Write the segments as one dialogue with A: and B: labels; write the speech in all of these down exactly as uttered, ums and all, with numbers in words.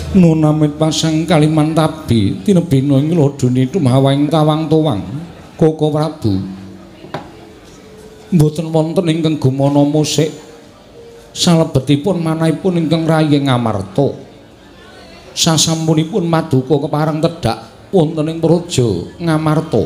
A: Nunamit pasang kaliman tabi tinebina ing lodone tumawang tawang towang Koko Prabu mboten wonten ingkang gumana musik salebetipun manahipun ingkang rayi ngamarta sasampunipun Maduka kepareng tedhak wonten ing praja ngamarta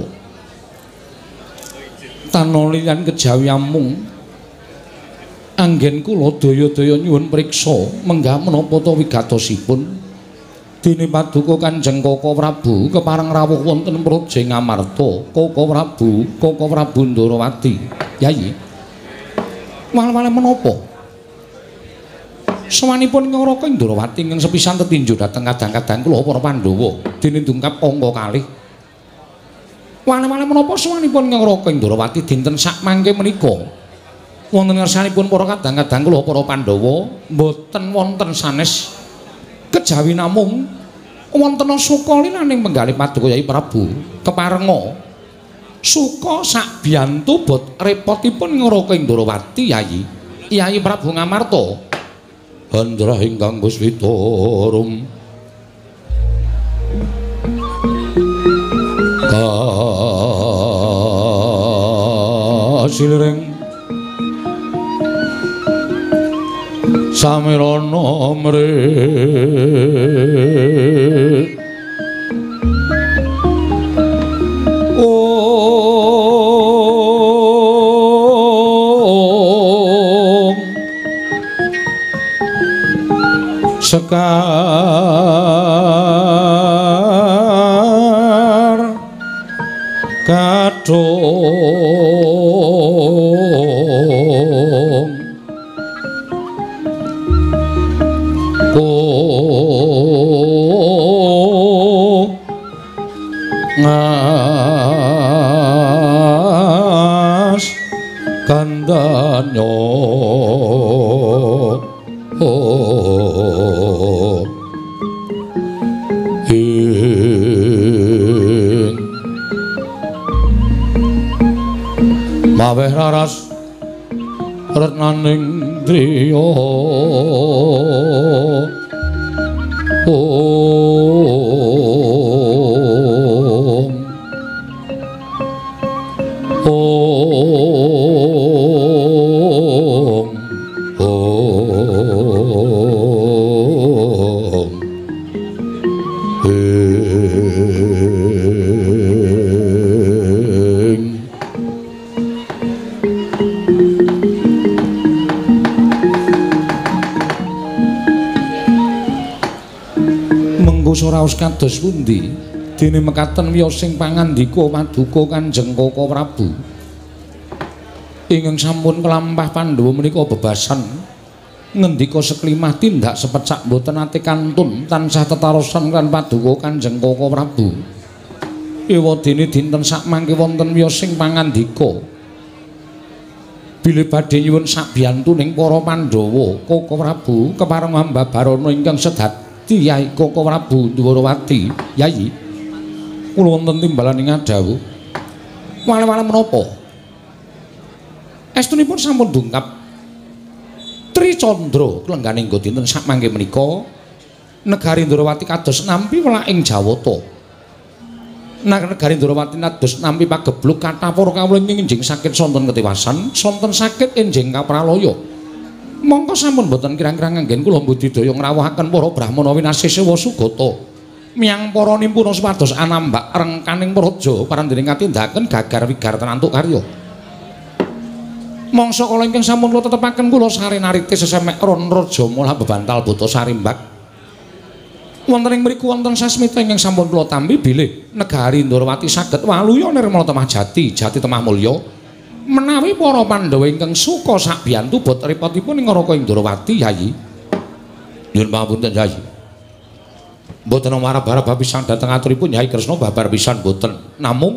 A: tanolian kejawi amung anggen kula daya-daya nyuwun priksa menggah menapa ta wigatosipun dene Paduka Kanjeng Koko Prabu kepareng rawuh wonten praja ngamarta Koko Prabu Koko Prabu Ndarawati Yayi wal-wale menapa sawanipun Ngaraka Ndarawati ingkang sepisan tetinju dhateng kadang-kadang kula para Pandhawa dene ndungkap angka kalih wale-wale menapa sawanipun Ngaraka Ndarawati dinten sak mangke menika wonten ngersanipun para kadang-kadang kula para Pandhawa mboten wonten sanes kejawi namung wonten suka linaning penggalih Paduka Yai Prabu keparenga suka sak biyantu bot repotipun Ngaraka Ndarawati Yayi Yai Prabu Ngamarta Handra ingkang Puswitarum kasilring samirana mrih om sekar kadung ngas kandanya ing maweh raras retnaning driya om om om ing mengko raos kados pundi dene mekaten wiyosing pangandika Paduka Kanjeng Koko Prabu ingkang sampun kelampah Pandhawa menika bebasan ngendika seklimah tindak sepecak boten ate kantun tansah tetarosan kan Paduka Kanjeng Koko Prabu ewadene dinten sak mangke wonten wiyosing pangandika bilih badhe nyuwun sabiyantuning para Pandhawa Koko Prabu kepareng Ambabarana ingkang sedhat Yai Koko Prabu Ndarawati Yayi kula wonten timbalan ing adhawuh wale-wale menapa estunipun sampun dungkap Tri Candra klengganing nggo dinten sak mangke menika negari Ndarawati kados nampi welaking Jawata negari Ndarawati kados nampi pagebluk kathah para kawula enjing sakit sonten ketewasan sonten sakit enjing kapralaya mongko sampun boten kirang-kirang anggen kula budidaya ngrawuhaken para brahmana winasih sewa sugata miyang para nimpuna supados anambak rengkaning praja parandening katindaken gagar wigar tenantuk karya mangsa kala ingkang sampun kula tetepaken kula sare narite sesemek ron raja mula bebantal buta sarimbak wonten ing mriku wonten sasmita ingkang sampun kula tampi bilih negari Ndarawati saged waluya nirmala temah jati jati temah mulya menawi para Pandhawa ingkang suka sakbiyantu bot repotipun ing Ngaraka Ndarawati Yayi nyuwun pangapunten Yayi mboten marah-marah pisan dhateng aturipun Yai Kresna babar pisan mboten namung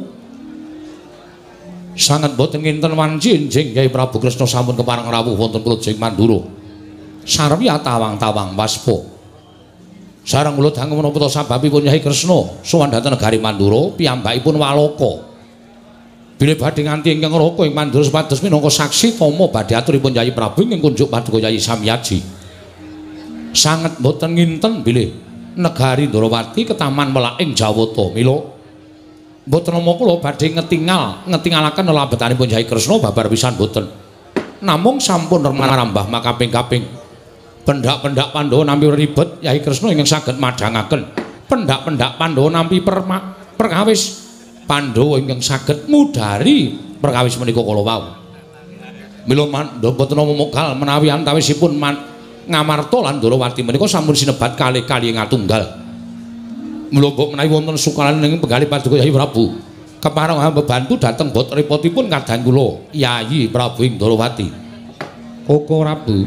A: sanget mboten kinten wanci enjing Yai Prabu Kresna sampun kepareng rawuh wonten Praja Mandura sarwi tawang-tawang waspa sareng kula dangu menapa sababipun Yai Kresna sowan dhateng negari Mandura piyambakipun Waloka bilih badhe nganti ingkang Raka ing Mandura supados minangka saksi tama badhe aturipun Yai Prabu ing kunjuk Paduka Yai Samyaji sanget mboten nginten bilih negari Ndrawati ketaman Melaing Jawata mila mboten nama kula badhe ngetingal ngetingalaken lelabetanipun Nyai Kresna babar pisan mboten namung sampun rembah makaping-kaping pendak-pendak Pandhawa nampi ribet Nyai Kresna ingkang saged madhangaken pendak-pendak Pandhawa nampi perkawis Pandhawa ingkang saged mudhari perkawis menika kala wau mila mboten nama mokal menawi antawisipun Ngamarta lan Ndrawati menika sampun sinebat kalih-kalih ngatunggal. Mula mbok menawi wonten sukalan ing penggalih Paduka Yayi Prabu, kepareng mbebantu dhateng bot repotipun kadang kula Yayi Prabu ing Ndrawati. Koko Prabu.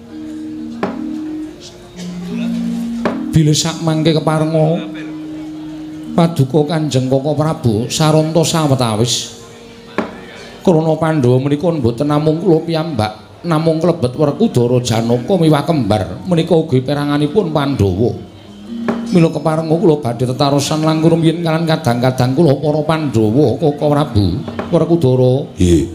A: Bilih sak mangke keparenga Paduka Kanjeng Koko Prabu saranta sawetawis. Krana Pandhawa menika mboten namung kula piyambak namung klebet Werkudara Janaka miwah kembar menika ugi peranganipun Pandhawa. Mila keparenga kula badhe tetarosan langkung rumiyin kalan kadang-kadang kula para Pandhawa Koko Prabu Werkudara. Nggih.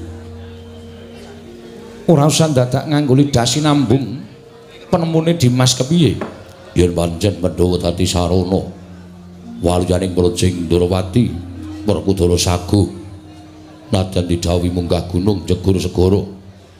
A: Ora usah dadak nganggo lidah sinambung penemune Dimas kepiye? Yen pancen Pandhawa dadi sarana walyaning Projing Ndrawati Werkudara saguh nadyan didhawuhi munggah gunung jegur segara.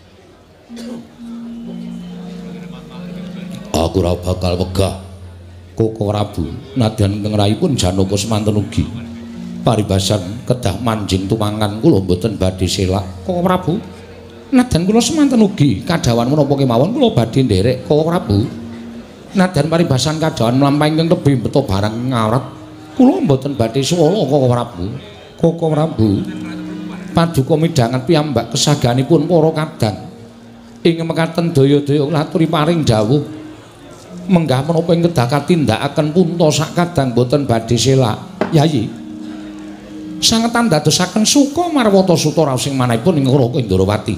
A: Aku ora bakal wegah Koko Prabu nadyan ingkang rayipun Janaka semanten ugi paribasan kedah manjing tumangan kula mboten badhe selak Koko Prabu nadyan kula semanten ugi kadhawan menapa kemawon kula badhe nderek Koko Prabu nadyan paribasan kadhawan mlampah ingkang tebih beto barang ngarat kula mboten badhe swala Koko Prabu. Koko Prabu Paduka midhanget piyambak kesaganipun para kadang ing mekaten daya-daya ngaturi paring dawuh menggah menapa ing kedah katindakaken punta sak kadang boten badhe selak Yayi sangetan dadosaken suka marwata suta raos sing manahipun ing Raka Ndrawati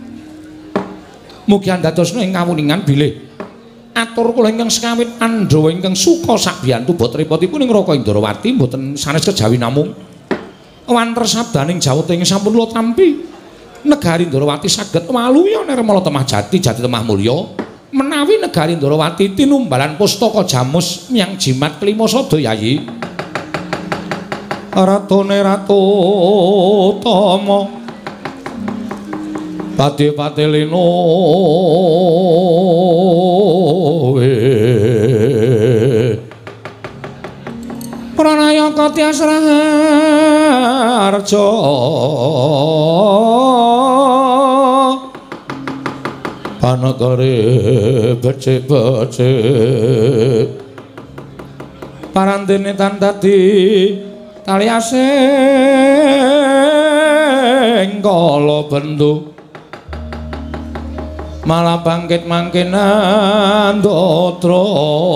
A: mugi andadosna ing kawuningan bilih atur kula ingkang sekawit Pandhawa ingkang suka sak biyantu bot repotipun ing Raka Ndrawati boten sanes kejawi namung wanter sabdaning Jawata ing sampun kula tampi negari Ndrawati saged waluya nirmala temah jati jati temah mulya menawi negari Ndrawati tinumbalan pustaka jamus miyang jimat kelima sada Yayi ratone ratu tama pati-pati lino pranaya katyasraharja panagare becik-becik parandene tan dadi tali asing kala bendu malah bangkit mangkenan dotra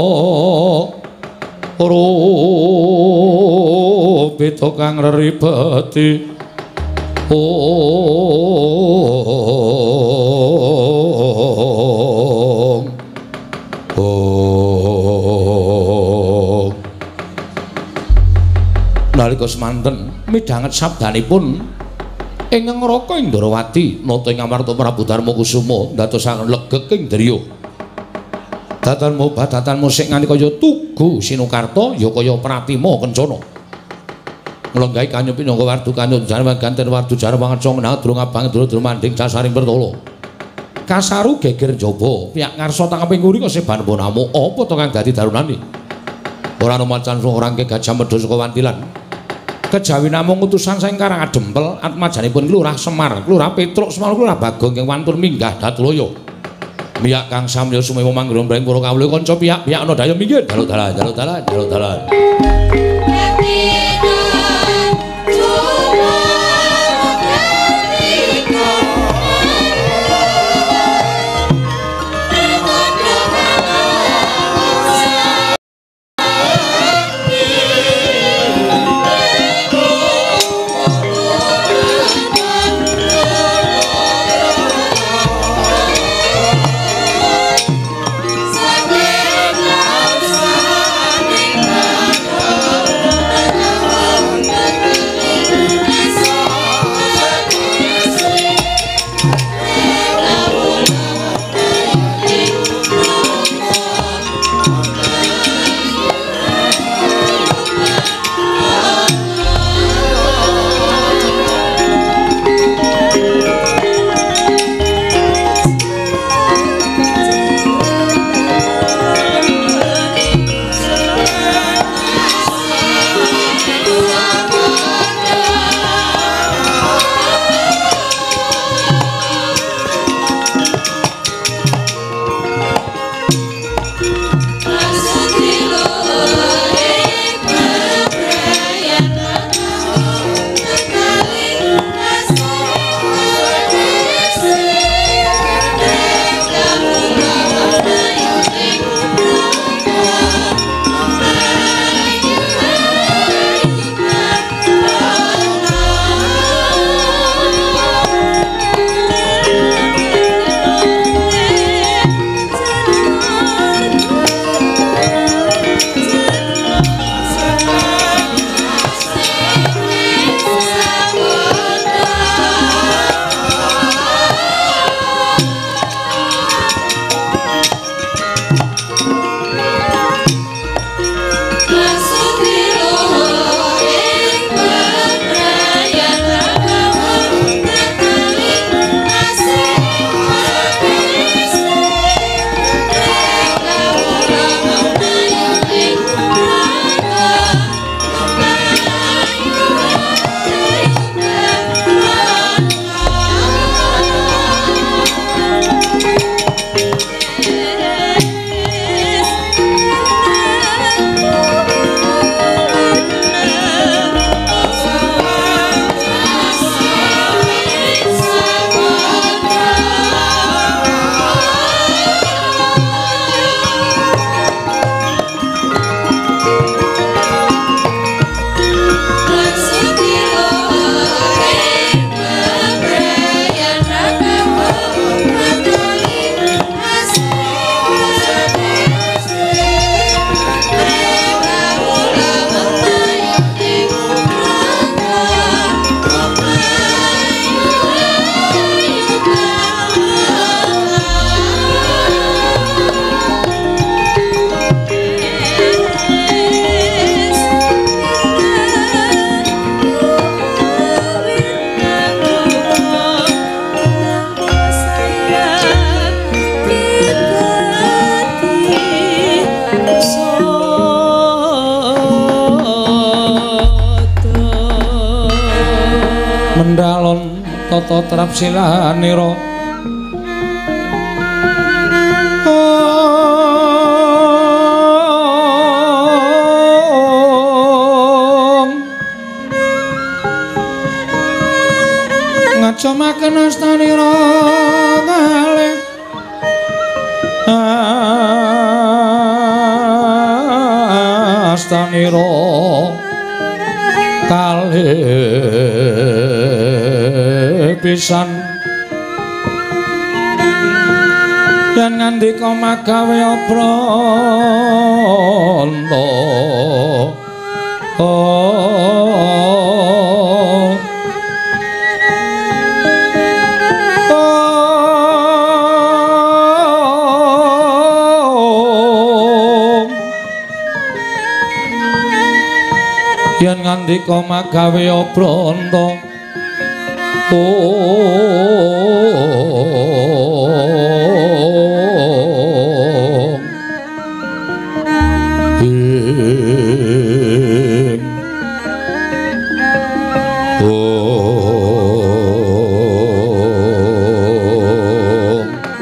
A: rupita kang reribeti oh oh nalika semanten midhanget sabdanipun ingkang Raka Ndrawati nata ing Amarta Prabu Darma Kusuma ndadosaken legek ing driya datan mobat datan musik nganti kaya tugu sinukarta ya kaya pratima kencana nglenggahi kanyu pinangka wardu kanyu jarang ganten wardu jarang pangaca menang durung abang durung manding jasaring bertolo kasaru geger jaba pihak ngarsa tang kaping nguri kok seban ponamu apa to kang dadi darunane ora ana macan orang ke gajah medhos saka wantilan kejawi namung utusan saking Karangadempel atmajanipun Lurah Semar Lurah Petruk Semar Lurah Bagong ing wantun minggah Datulaya miyak kang samya sumewa manggon breng para kawula kanca pihak-pihak ana daya minggir dalu dalan dalu dalan dalu dalan tata trap silanira ngajamaken astanira kalih astanira kalih pisan yen ngandika magawe apranta oh yen ngandika magawe apranta oh ing oh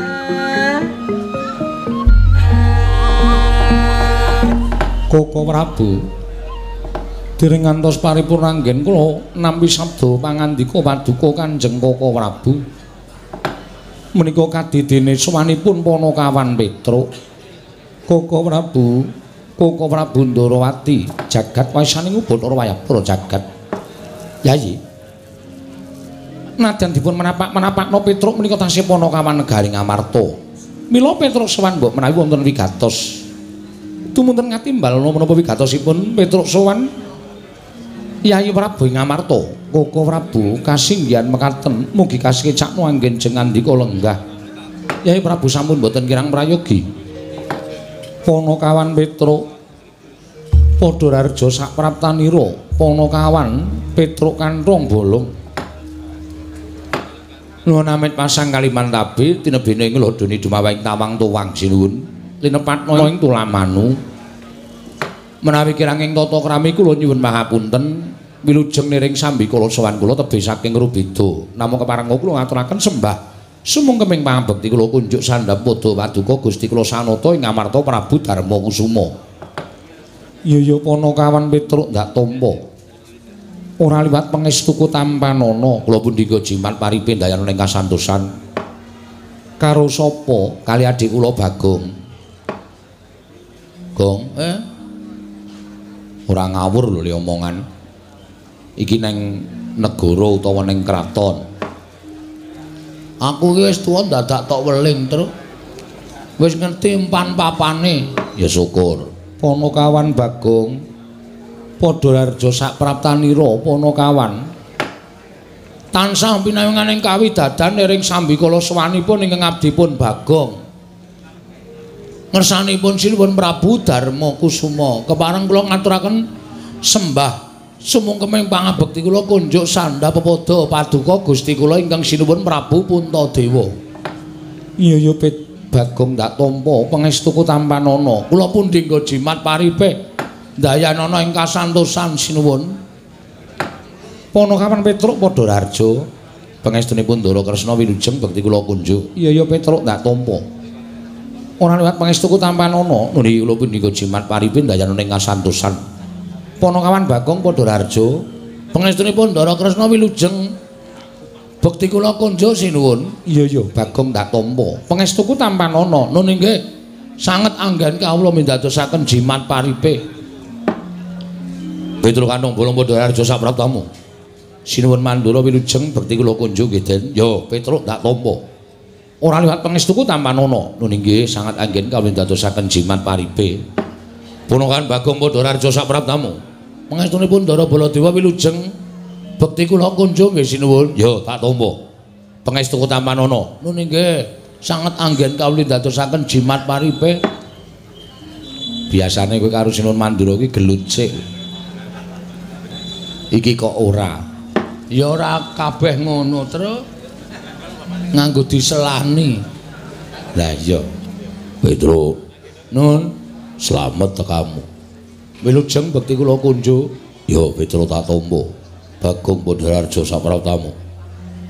A: Koko Prabu dereng ngantos paripurna anggen kula nampi sabda pangandika paduka Kanjeng Koko Prabu menika kadidene sowanipun Panakawan Petruk Koko Prabu Koko Prabu Ndarawati jagat wasaning Bathara Wayapura jagat yayi nadyan dipun menapak-menapakna Petruk menika taksih Panakawan negari Ngamarta mila Petruk sowan mbok menawi wonten wigatos tumuntun ngatimbal menapa wigatosipun Petruk sowan Yayi Prabu Ngamarta, Koko Prabu kasinggihan mekaten mugi kasekecakno anggen jeng ngandika lenggah. Yayi Prabu sampun boten kirang prayogi. Panakawan Petruk padha rarja sak praptanira, Panakawan Petruk kanthong bolong. Nuwun amit pasang kaliman tabe tinebene ing lodone dumawing tawang tuwang sinuwun. Linepatna ing tulamanu. Menawi kiranging tata krami kula nyuwun pangapunten wilujeng niring sambikala sowan kula tebih saking Rubeda namung kepareng kula ngaturaken sembah sumungkeming pangabekti kula kunjuk sandhap padha paduka Gusti kula sanata ing Ngamarta Prabu Darma Kusuma. Ya ya Panakawan Petruk ndak tampa ora liwat pangestuku tampanana kula pundika jimat paripe dayan ing kasantosan karo sapa kali adik kula Bagong. Gong eh ora ngawur lho le omongan iki neng negara utawa neng kraton aku iki wis tuwa dadak tok weling terus wis ngerti empan papane ya syukur Panakawan Bagong padha rarja sak praptanira Panakawan tansah pinayunganing kawidadan ing sambikala sowanipun ingkang abdipun Bagong ngersanipun sinuwun Prabu Darma Kusuma kepareng kula ngaturaken sembah sumungkeming pangabekti kula kunjuk sandhap pepada paduka Gusti kula ingkang sinuwun Prabu Puntadewa. Iya ya Bagong ndak tampa pangestuku tampanana kula pundi nggo jimat paripe dayanana ing kasantosan sinuwun. Panakawan Petruk padha rarja pangestunipun Ndara Kresna wilujeng bekti kula kunjuk. Iya ya Petruk ndak tampa ora liwat pangestuku tampanana nuli kula punika jimat paripin dayanana ing kasantosan. Panakawan Bagong padha rarja pangestunipun Ndara Kresna wilujeng bekti kula kunjuk sinuwun. Iya ya Bagong ndak tampa pangestuku tampanana nun inggih sanget anggen kawula mindadosaken jimat paripe. Petruk kanthong bolong padha rarja sak praptamu. Sinuwun Mandura wilujeng bekti kula kunjuk nggih Den. Ya Petruk ndak tampa ora liwat pangestuku tampanana nun inggih sangat anggen kawula dadosaken jimat paripe. Panakawan Bagong padha rarja sak praptamu pangestunipun Ndara Baladewa wilujeng bekti kula kunjuk nggih sinuwun. Ya tak tampa pangestuku tampanana nun inggih sanget anggen kawula dadosaken jimat paripe. Biasane kowe karo Sinuwun Mandura iki gelut sik iki kok ora ya ora kabeh ngono terus nganggo diselani. Lah iya. Petruk. Nun, slamet tekamu. Wilujeng bekti kula kunjuk. Ya Petruk tak tampa. Bagong padha rarja sapratamu.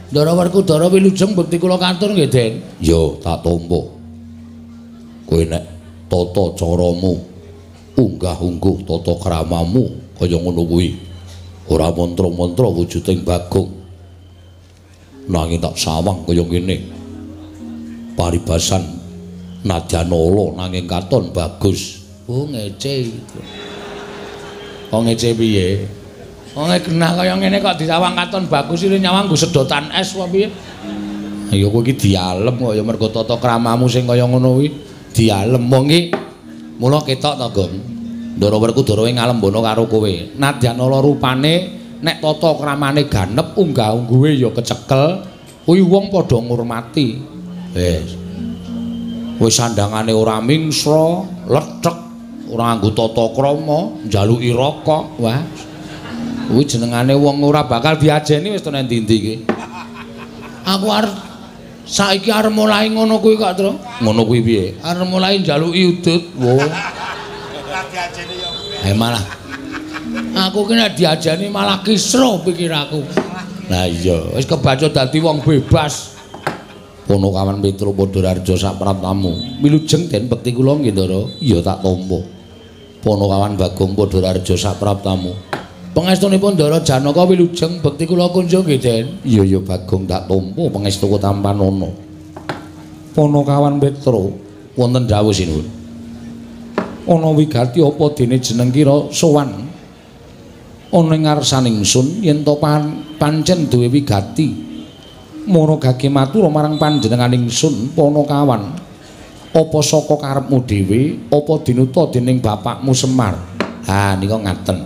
A: Ndara Werkudara wilujeng bekti kula katur nggih, Den. Ya, tak tampa. Kowe nek tata caramu unggah-ungguh tata kramamu kaya ngono kuwi ora mantra-mantra wujuding Bagong. Nanging tak sawang kaya ngene. Paribasan nadyan ala nanging katon bagus. Oh ngece itu. Kok ngece piye? Wong genah kaya ngene kok disawang katon bagus iki nyawang nggo sedotan es apa piye? Ya kowe iki dialem kok ya mergo tata kramamu sing kaya ngono kuwi dialem wong iki mula ketok to, Gong. Ndara Werkudara ngalembono karo kowe. Nadyan ala rupane nek tata kramane ganep unggah-ungguhe ya kecekel, kuwi wong padha ngurmati. Wis. Wis sandangane ora mingsra, lethek, ora nganggo tata krama, njaluki rokok. Wah. Kuwi jenengane wong ora bakal diajeni wis tenan ndi-ndi iki. Aku arep saiki arep mulai ngono kuwi kok, Tru. Ngono kuwi piye? Arep mulai njaluki udut. Wo. Ora diajeni ya. Eh malah aku ki nek diajeni malah kisruh pikirku. Lah iya, wis kebaca dadi wong bebas. Ponokawan Petro Padhararja sapraptamu. Wilujeng Den bekti kula nggih, Ndara. Iya tak tampa. Ponokawan Bagong Padhararja sapraptamu. Pangestunipun Ndara Janaka wilujeng bekti kula kunjuk nggih, Den. Iya ya Bagong tak tampa pangestuku tampanana. Ponokawan Petro wonten dawuh sinuwun. Ana wigati apa dene jeneng kira sowan ana ing ngarsaning ingsun yen to pan, pancen duwe wigati mono gage matur marang panjenenganing ingsun Ponokawan apa saka karepmu dhewe apa dinuta dening bapakmu Semar. Ha nika ngaten.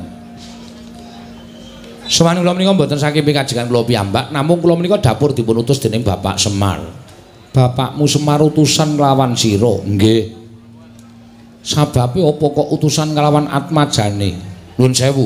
A: Sawan kula menika mboten saking pikajengan kula piyambak namung kula menika dapur dipun utus dening Bapak Semar. Bapakmu Semar utusan nglawan sira. Nggih. Sababe apa kok utusan nglawan atmajane? Nuwun sewu.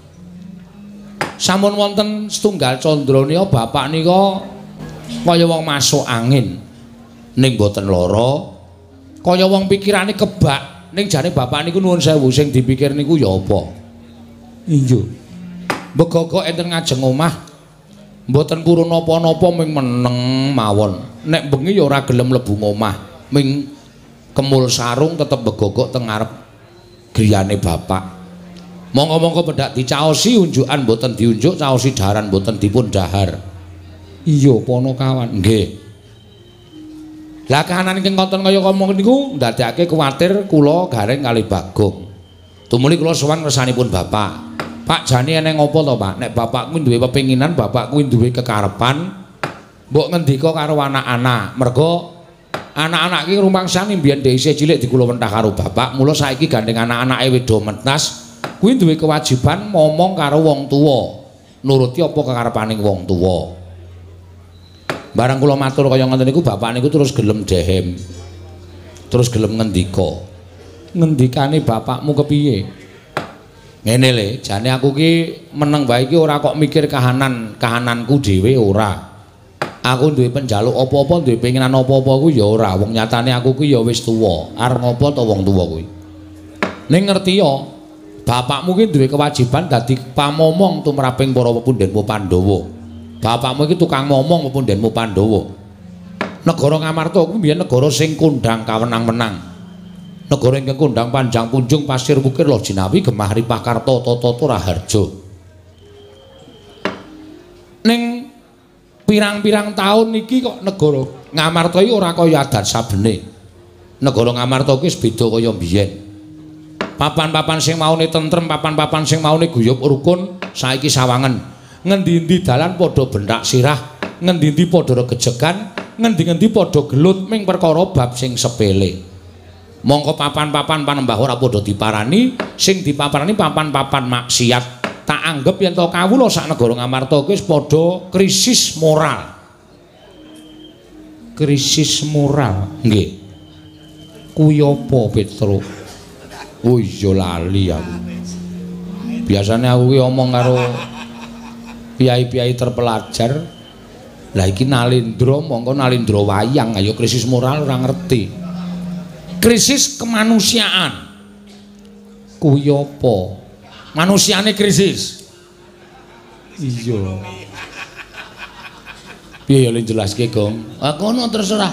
A: Sampun wonten setunggal candra nika bapak nika kaya wong masuk angin ning boten lara, kaya wong pikirane kebak ning jane bapak niku nuwun sewu sing dipikir niku ya apa? Iya. Begogok enten ngajeng omah mboten purun napa-napa ming meneng mawon. Nek bengi ya ora gelem mlebu omah, ming kemul sarung tetep begogok teng ngarep griyane bapak. Monggo-monggo pendak dicaosi unjukan mboten diunjuk, caosi daharan mboten dipun dahar. Iya Ponokawan. Nggih. Lah kahanan ingkang konten kaya ngomong niku ndadekake kuwatir kula gareng kalih Bagong. Tumuli kula sowan ngersanipun bapak. Pak jane eneng apa to, Pak? Nek bapak kuwi duwe pepinginan, bapak kuwi duwe kekarepan, mbok ngendika karo anak-anak. Mergo anak-anak iki rumangsane mbiyen dhisik cilik dikuluwentah karo bapak, mula saiki gandeng anak-anake wedo mentas, kuwi duwe kewajiban ngomong karo wong tuwa, nuruti apa kekarepaning wong tuwa. Barang kula matur kaya ngoten niku bapak niku terus gelem dehem. Terus gelem ngendika. Ngendikane bapakmu kepiye? Ngene le, jane aku ki meneng bae iki ora kok mikir kahanan, kahananku dhewe ora. Aku duwe penjaluk apa-apa, duwe pengenan apa-apa ku ya ora. Wong nyatane aku ki ya wis tuwa. Arep ngopo to wong tuwa kuwi? Ning ngerti ya, bapakmu ki duwe kewajiban dadi pamomong tumraping para pepundhenmu Pandhawa. Bapakmu iki tukang momong pepundhenmu Pandhawa. Negara Ngamarta kuwi biyen negara sing kondhang kawenang-menang. Negara ingkang kondhang panjang punjung pasir wukir lo jinawi gemah ripah karta tata raharja. Ning pirang-pirang taun niki kok negara Ngamarta iki ora kaya adat sabene. Negara Ngamarta iki wis beda kaya biyen. Papan-papan sing maune tentrem, papan-papan sing maune guyub rukun saiki sawangen. Ngendi-endi dalan padha bentak sirah, ngendi-endi padha regejegan, ngendi-endi padha gelut ming perkara bab sing sepele. Mongko papan-papan panembah ora padha diparani, sing dipaparani papan-papan maksiat. Tak anggap yen to kawula sak negara Ngamarta kuwi wis padha krisis moral. Krisis moral, nggih. Kuwi apa, Petro? Oh iya lali aku. Biasane aku ki omong karo piyai-piyai terpelajar. Lah iki Nalendra, mongko Nalendra wayang, ayo krisis moral ora ngerti. Krisis kemanusiaan. Kuwi apa? Manusiane krisis. Iya. Piye ya le jelaske, Gong? Ah kono terserah.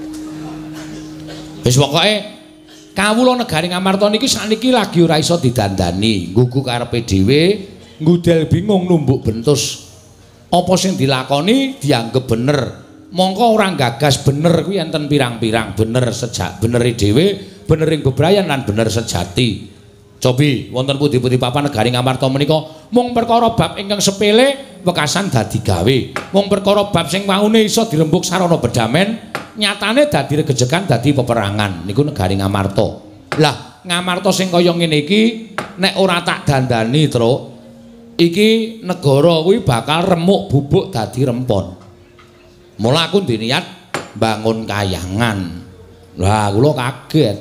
A: Wis pokoke kawula negari Ngamarta niki sakniki lagi ora iso didandani, nggugu karepe dhewe, ngudel bingung numbuk bentus. Apa sing dilakoni dianggep bener. Mongko ora gagas bener kuwi enten pirang-pirang, bener sejak benere dhewe, bener ing bebrayan lan bener sejati. Cobi wonten pundi-pundi papan negari Ngamarta menika mung perkara bab ingkang sepele wekasan dadi gawe. Mung perkara bab sing waune iso dirembuk sarana bedamen, nyatane dadi regejekan dadi peperangan. Niku negari Ngamarta. Lah, Ngamarta sing kaya ngene iki nek ora tak dandani, Truk, iki negara kuwi bakal remuk bubuk dadi rempon. Mula aku ndiniat bangun kayangan. Lah, kula kaget.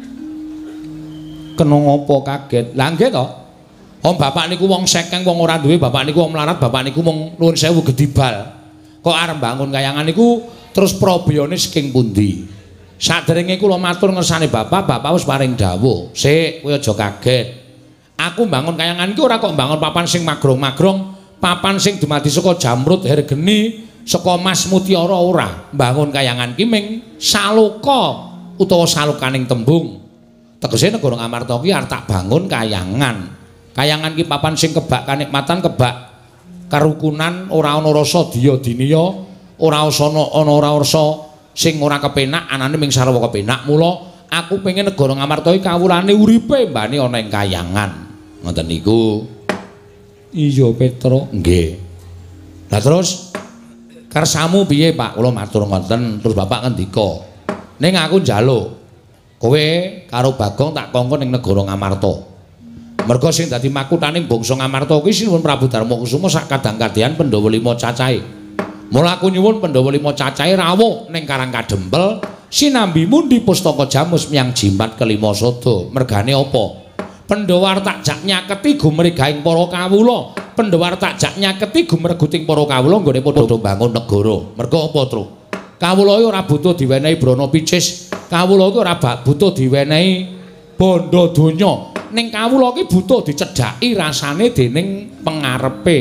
A: Kena ngopo kaget? Lah nggih to. Om bapak niku wong sekeng, wong ora duwe, bapak niku wong melarat, bapak niku mung nuwun sewu gedibal. Kok arep bangun kayangan niku terus probiyane saking pundi? Saderenge kula matur ngersane bapak, bapak wis paring dawuh. Sik, kowe aja kaget. Aku bangun kayangan iki ora kok bangun papan sing magrong-magrong, papan sing dumadi saka jamrut hergeni, saka mas mutiara ora. Bangun kayangan ki ming saloka utawa salokaning tembung. Tegese negara Ngamarta ki arep tak bangun kayangan. Kayangan ki papan sing kebak kanikmatan, kebak karukunan, ora ana rasa diya diniya, ora ana ana ora rasa sing ora kepenak, anane ming sarwa kepenak. Mula aku pengen negara Ngamarta iki kawulane uripe mbane ana ing kayangan. Ngoten niku. Iya, Petro. Nggih. Lah terus kersamu piye, Pak? Kula matur ngoten, terus Bapak ngendika. Ning aku njaluk kowe karo Bagong tak kongkon ning negara Ngamarta. Merga sing dadi makuthaning bangsa Ngamarta kuwi Sinuwun Prabu Darmakusuma sak kadang-kadhean Pandhawa lima cacahe. Mula aku nyuwun Pandhawa lima cacahe rawuh ning Karang Kadempel, sinambi mundi pustaka jamus miyang jimat kelima sada. Mergane apa? Pandhawa tak jak nyaketi gumregahing para kawula. Pandhawa tak jak nyaketi gumreguting para kawula nggone padha bangun negara. Merga apa, Tru? Kawula ora butuh diwenehi brana picis. Kawula iki ora butuh diwenehi bondo donya. Ning kawula iki butuh dicedhaki rasane dening pengarepe.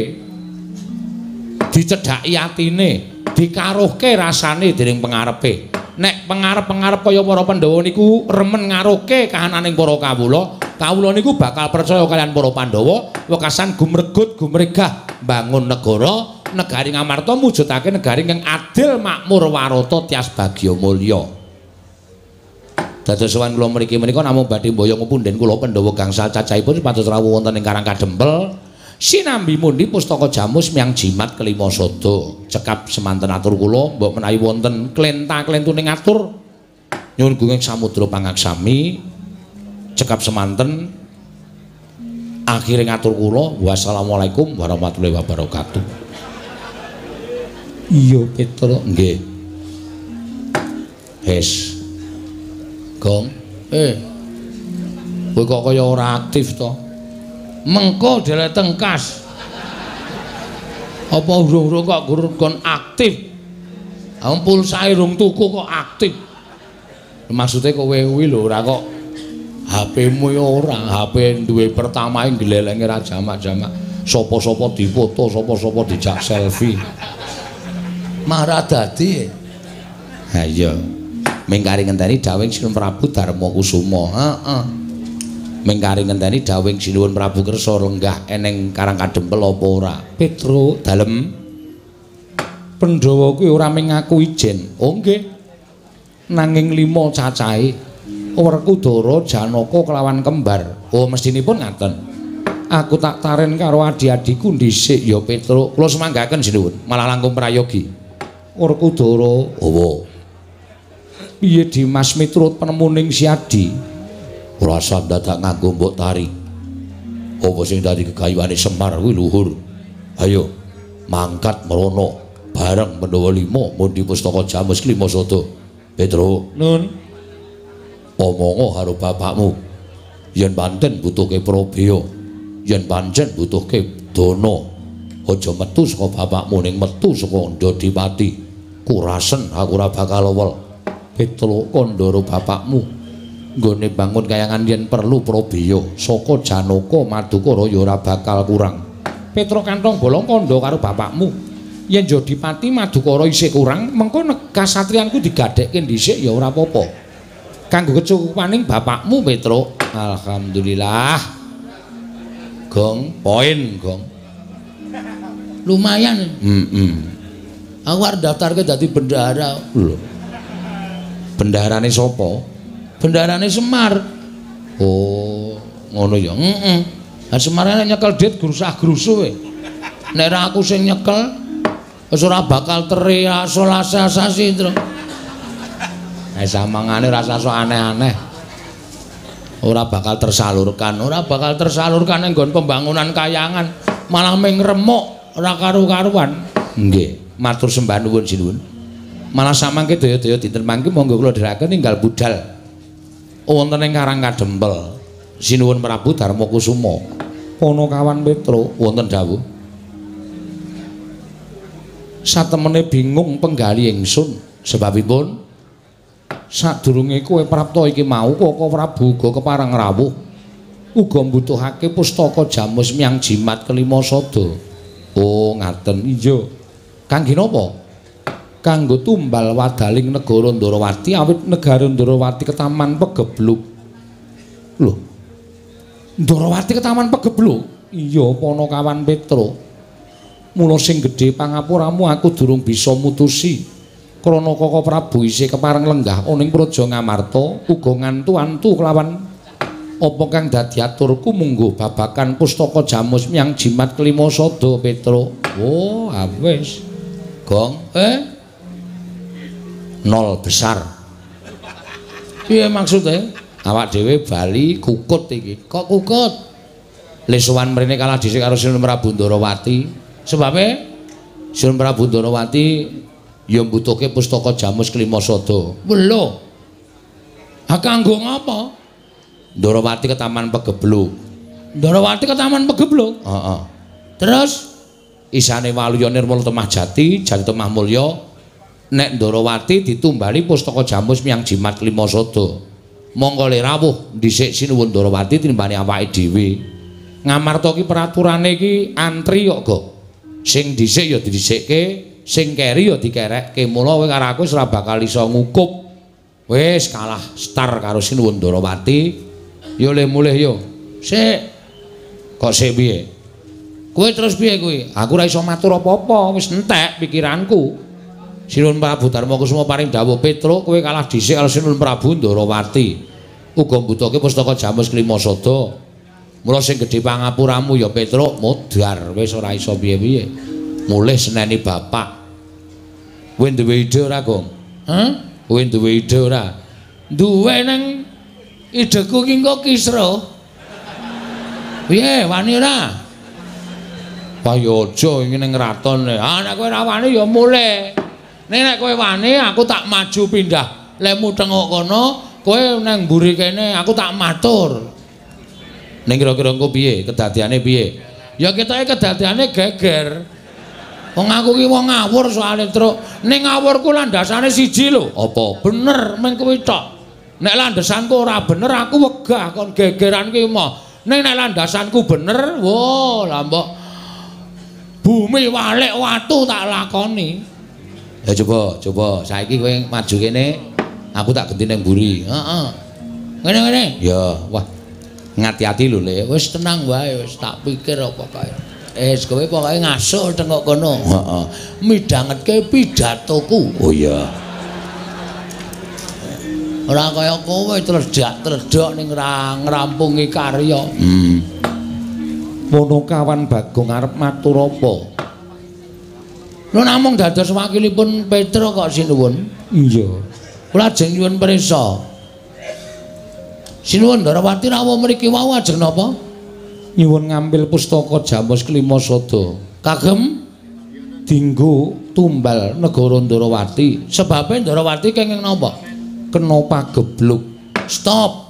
A: Dicedhaki atine, dikaruhke rasane dening pengarepe. Nek pengarep-pengarep kaya para Pandhawa niku remen ngaruhke kahananing para kawula, kawula niku bakal percaya kalian para Pandhawa wekasan gumregut gumregah bangun negara. Negari Ngamarta mujudake negari ingkang adil, makmur, warata, tias bagya mulya. Dados sowan kula mriki menika namung badhe mboyong punden kula Pandhawa gangsal cacahipun pados rawuh wonten ing Karang Kadempel. Sinambi mundi pustaka jamus miyang jimat kelima sada. Cekap semanten atur kula, mbok menawi wonten klenta-klentuning atur nyuwun gunging samudra pangaksami. Cekap semanten akhire ngatur kula. Wassalamualaikum warahmatullahi wabarakatuh. Iya, Petro. Nggih. Hes. Gong. Eh. Kowe kok kaya ora aktif to? Mengko dhewe tengkas. Apa urung-urung kok gon aktif? Ampul sae rung tuku kok aktif. Maksude kowe kuwi lho ora kok H P-mu ya ora, H P duwe pertamae glelenge ra jamak-jamak. Sapa-sapa difoto, sapa-sapa dijak selfie. Marah dadi. Ha iya. Mengkari ngenteni dawuh Sinuwun Prabu Darmakusuma. Heeh. Mengkari ngenteni dawuh Sinuwun Prabu kersa lenggah eneng Karang Kadempel apa ora? Petro, dalem. Pandhawa kuwi ora mung ngaku ijen. Oh nggih. Nanging lima cacahe. Werkudara, Janaka kelawan kembar. Oh mestinipun ngaten. Aku tak taren karo adi-adiku dhisik ya Petro. Kula semanggaken Sinuwun, malah langkung prayogi. Werkudara, apa? Piye Dimas miturut penemuning Si Adi? Rasa dadak nganggo mbok tarik. Apa sing dadi gegayuhane Semar kuwi luhur. Ayo mangkat merono bareng Pandhawa lima mundi pustaka jamus kelima sada. Petro, nun. Omongo karo bapakmu. Yen pancen butuhke Prabeya, yen pancen butuhke dana, aja metu saka bapakmu ning metu saka Ndadipati. Kurasen aku ora bakal wol. Petro kandhara bapakmu nggone bangun kayangan yen perlu Prabeya saka Janaka Madukara ya ora bakal kurang. Petro kantong bolong kandha karo bapakmu. yen Jodipati Madukara isih kurang mengko kasatriyanku digadekke dhisik ya ora apa-apa kanggo kecukupaning bapakmu Petruk. Alhamdulillah Gong poin Gong lumayan. Heeh. Aku arep daftarke dadi bendahara. Lho. Bendaharane sapa? Bendaharane Semar. Oh, ngono ya. Heeh. Lah Semar nek nyekel dit grusah-grusu kowe. Nek ra aku sing nyekel wis ora bakal teri asolasasi terus. Nek samangane rasa sok aneh-aneh. Ora bakal tersalurkan, ora bakal tersalurkan ning nggon pembangunan kayangan, malah ming remuk. Ora karu-karuan. Nggih, matur sembah nuwun sinuwun. Malah samangke daya-daya dinten mangke monggo kula dherekaken tinggal budal wonten ing Karang Kadempel. Sinuwun Prabu Darmakusuma. Ponokawan Petruk wonten dawuh. Satemene bingung penggali ingsun sebabipun sadurunge kowe prapta iki mau Koko Prabu uga kepareng rawuh uga mbutuhake pustaka Jamus Myang Jimat kelima sada. Oh ngaten iya. Kangge napa? Kanggo tumbal wadaling negara Ndarawati awit negara Ndarawati ketaman pegebluk. Lho. Ndarawati ketaman pegebluk? Iya Ponokawan Petruk. Mula sing gedhe pangapuramu aku durung bisa mutusi. Krana Koko Prabu isih kepareng lenggah ning Praja Ngamarta uga ngantu-antu kelawan apa kang dadi aturku munggo babakan pustaka Jamus Myang Jimat kelima sada Petruk. Oh, wis. Gong, eh? Nol besar. Piye maksude? Awak dhewe bali kukut iki. Kok kukut? Le sowan mrene kalah dhisik karo Sinun Prabu Ndarawati. Sebabe Sinun Prabu Ndarawati ya mbutuhke pustaka Jamus kelima sada. Lho. Ha kanggo ngapa? Ndarawati ke Taman Pegebluk. Ndarawati ke Taman Pegebluk? Heeh. Terus isane Waluya Nirmala Temah Jati, Jati Temah Mulya, nek Ndarawati ditumbali pustaka Jamus Myang Jimat kelima sada. Monggo le rawuh dhisik sinuwun Ndarawati tinimbane awake dhewe. Ngamarta ki peraturane iki antri kok, Go. Sing dhisik ya didhisikke, sing keri ya dikerekke. Mula kowe karo aku wis ora bakal iso ngukup. Wis kalah star karo sinuwun Ndarawati. Yo le mulih yo. Sik. Kok sik piye? Kowe terus piye kowe? Aku ora iso matur apa-apa, wis entek pikiranku. Sinun Prabu Darmakusuma paring dawuh Petruk, kowe kalah dhisik karo Sinun Prabu Ndarawati. Uga mbutuhke pustaka Jamus kelima sada. Mula sing gedhe pangapuramu ya Petruk modar, wis ora iso piye-piye. Mulih seneni bapak. Kowe duwe ide ora, Gong? Hah? Kowe duwe ide ora? Duwe nang ideku ki engko kisra. Piye wani ora? Wah ya aja iki ning kraton. Ah nek kowe ora wani ya mulih. Nek nek kowe wani aku tak maju pindah. Lemu tengok kono, kowe nang mburi kene aku tak matur. Ning kira-kira engko piye? Kedadiane piye? Ya ketoke kedadiane geger. Wong aku ki wong ngawur soalé truk. Ning ngawurku landasane siji lho. Apa? Bener mung kuwi tok. Nek landasanku ora bener aku wegah kon gegeran ki mah. Ning nek landasanku bener, wo lah mbok bumi walik watu tak lakoni. Ya coba, coba saiki kowe maju kene, aku tak ganti ning mburi. Heeh. Ngene-ngene. Ya, wah. Ngati-ati lho, Le. Wis tenang wae, wis tak pikir apa kae. Eh, kowe pokoke ngasul tengok kono. Heeh. Midhangetke pidatoku. Oh iya. Ora kaya kowe tledhak-tledhok ning ngrampungi karya. Hmm. Ponokawan Bagong arep matur apa? Lho namung dados wakilipun Petruk kok sinuwun. Iya. Kula ajeng nyuwun prisa. Sinuwun Ndarawati rawuh mriki wau ajeng napa? Nyuwun ngambil pustaka Jamus kelima sada. Kagem dienggo tumbal negara Ndarawati. Sebabe Ndarawati kenging napa? Kena pagebluk. Stop.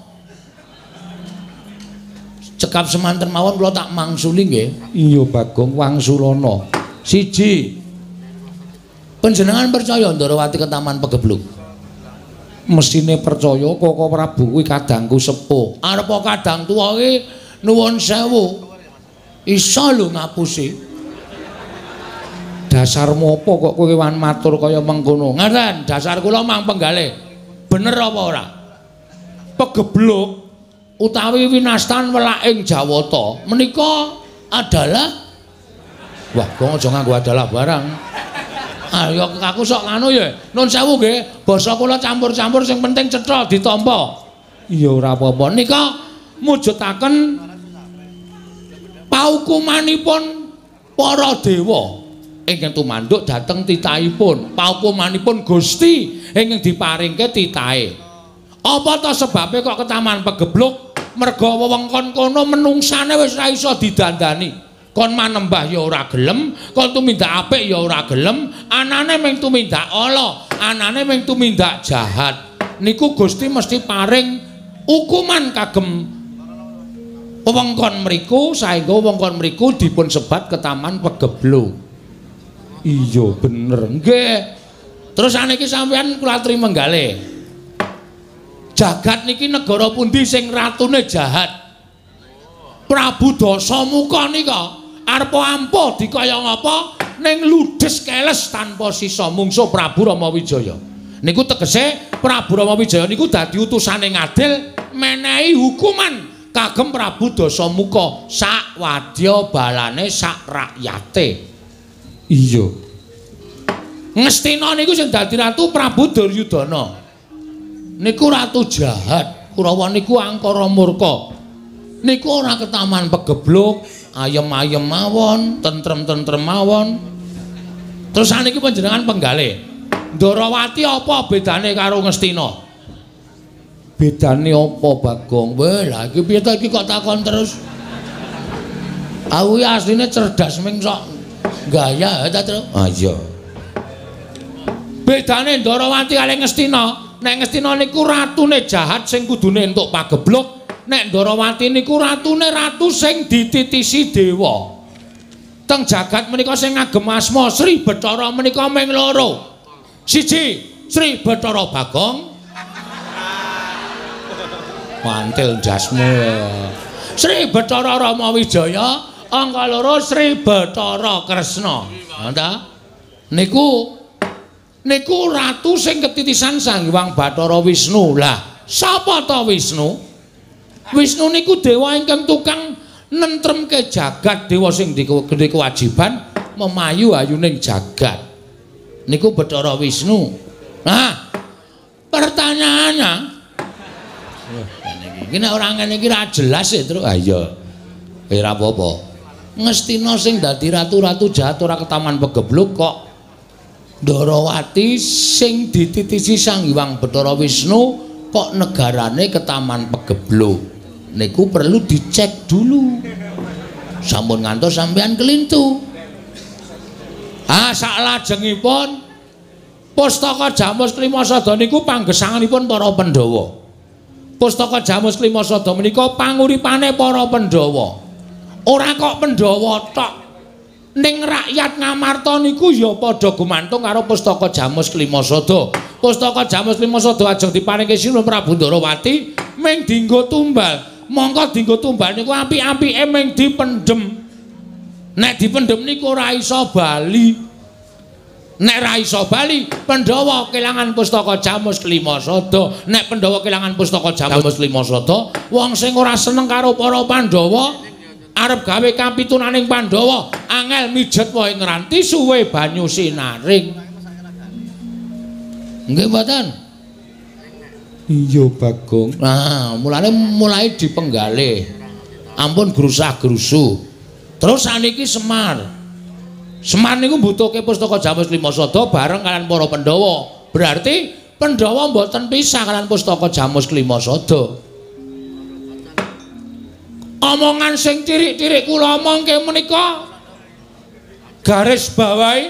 A: Cekap semanten mawon kula tak mangsuli nggih. Iya Bagong wangsulana. Siji. Panjenengan percaya Ndarawati ke Taman Pegebluk? Mesine percaya Koko Prabu kuwi kadangku sepuh. Arep kadang tuwa iki nuwun sewu. Isa lho ngapusi. Dasarmu apa kok kowe wan matur kaya mengkono? Ngaten, dasar kula mang penggalih. Bener apa ora? Pegebluk utawi winastan welaking Jawata menika adalah wah, kok aja nganggo adalah barang. Ah ya aku sok nganu ya. Nun sewu nggih, basa kula campur-campur sing penting cetha ditampa. Iya ora apa-apa. Nika mujudaken paukumanipun para dewa ingkang tumanduk dhateng titahipun. Paukumanipun Gusti ingkang diparingke titahe. Apa ta sebabe kok ke Taman Pegebluk? Merga wewengkon kono menungsane wis ora iso didandani. Kon manembah ya ora gelem, kon tumindak apik ya ora gelem, anane mung tumindak ala, anane mung tumindak jahat. Niku Gusti mesti paring hukuman kagem wewengkon mriku saengga wewengkon mriku dipun sebat ke Taman Pegebluk. Iya bener nggih. Terus saniki sampeyan kula aturi menggalih. Jagat niki negara pundi sing ratune jahat? Prabu Dasamuka nika arep ampuh dikaya ngapa ning ludes keles tanpa sisa mungsuh Prabu Ramawijaya. Niku tegese Prabu Ramawijaya niku dadi utusane ngadil menehi hukuman kagem Prabu Dasamuka sak wadya balane sak rakyate. Iya. Ngastina niku sing dadi ratu Prabu Duryudana. Niku ratu jahat, Kurawa niku angkara murka. Niku ora ke Taman Pegebluk, ayem-ayem mawon, tentrem-tentrem mawon. Terus saniki panjenengan penggalih. Ndarawati apa bedane karo Ngastina? Bedane apa, Bagong? Weh, lha iki piye ta iki kok takon terus? Aku ya asline cerdas ming sok gaya ta, Tru? Ah iya. Bedane Ndarawati kali Ngastina. Nek Ngastina niku ratune jahat sing kudune entuk pagebluk, nek Ndarawati niku ratune ratu sing dititisi dewa. Teng jagat menika sing ngagem asma Sri Bathara menika mung loro. Siji Sri Bathara Bagong. Mantil jasmu. Sri Bathara Ramawijaya, angka loro Sri Bathara Kresna. Nggih. Niku niku ratu sing ketitisan Sang Hyang Bathara Wisnu. Lah, sapa ta Wisnu? Wisnu niku dewa ingkang tukang nentremke jagat, dewa sing gede kewajiban memayu ayuning jagat. Niku Bathara Wisnu. Nah, pertanyaannya iki nek ora ngene iki ra jelas ya, Tru. Ah iya. Ora apa-apa. Ngastina sing dadi ratu-ratu jahat ora ke Taman Pegebluk kok Ndarawati sing dititisi Sang Hyang Bathara Wisnu kok negarane ke Taman Pegebluk. Niku perlu dicek dulu. Sampun ngantos sampean kelintu. Ah saklajengipun Pustaka Jamus Klimasada niku panggesanganipun para Pandhawa. Pustaka Jamus Klimasada menika panguripane para Pandhawa. Ora kok Pandhawa tok. Ning rakyat Ngamarta niku ya padha gumantung karo Pustaka Jamus Klimasada. Pustaka Jamus Klimasada ajeng diparingke Sinuhun Prabu Ndarawati mung dienggo tumbal. Mongko dienggo tumbal niku apik-apike mung dipendhem. Nek dipendhem niku ora iso bali. Nek ra iso bali, Pandhawa kelangan Pustaka Jamus Klimasada. Nek Pandhawa kelangan Pustaka Jamus Klimasada, wong sing ora seneng karo para Pandhawa arep gawe kapitunaning Pandhawa angel mijet wae ngranti suwe banyu sinaring. Nggih mboten? Iya Bagong. Nah, mulane mulai dipenggalih. Ampun grusah-grusu. Terus saniki Semar. Semar niku mbutuhke Pustaka Jamus Klimasada bareng kalian para Pandhawa. Berarti Pandhawa mboten pisah kalian Pustaka Jamus Klimasada. Omongan sing tirik-tirik kula omongke menika garis bawahi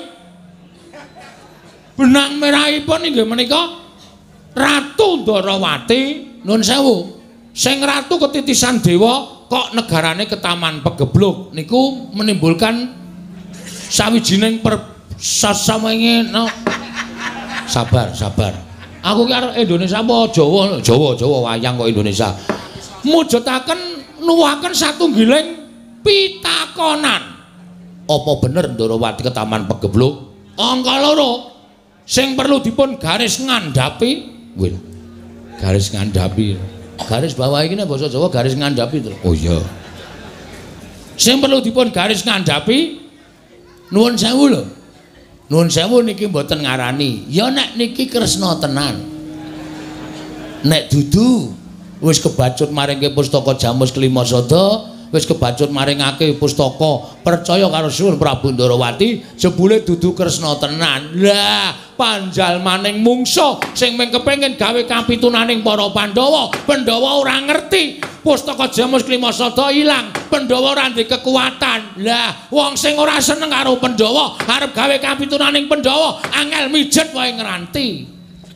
A: benang merahipun inggih menika Ratu Ndarawati nun sewu sing ratu ketitisan dewa kok negarane ke Taman Pegebluk niku menimbulkan sawijining persasamaing no. Sabar, sabar. Aku ki arep Indonesia apa Jawa? Jawa, Jawa wayang kok Indonesia. Mujudaken nuwuhaken satunggiling pitakonan. Apa bener Ndorowati ke Taman Pegebluk? Angka loro. Sing perlu dipun garis ngandhapi. Wih. Garis ngandhapi. Garis bawah iki nek basa Jawa garis ngandhapi to. Oh iya. Sing perlu dipun garis ngandhapi nuwun sewu lho. Nuwun sewu niki mboten ngarani. Ya nek niki kresna tenan. Nek dudu wis kebacut maringke pustaka Jamus Kelima Sada, wis kebacut maringake pustaka percaya karo Suwun Prabu Ndorowati, jebule dudu kresna tenan. Lah, panjalmaning mungsuh sing mung kepengin gawe kapitunaning para Pandhawa, Pandhawa ora ngerti. Pustaka Jamus Kelima Sada ilang, Pandhawa ora ndek kekuatan. Lah, wong sing ora seneng karo Pandhawa, arep gawe kapitunaning Pandhawa, angel mijet wae ngranti.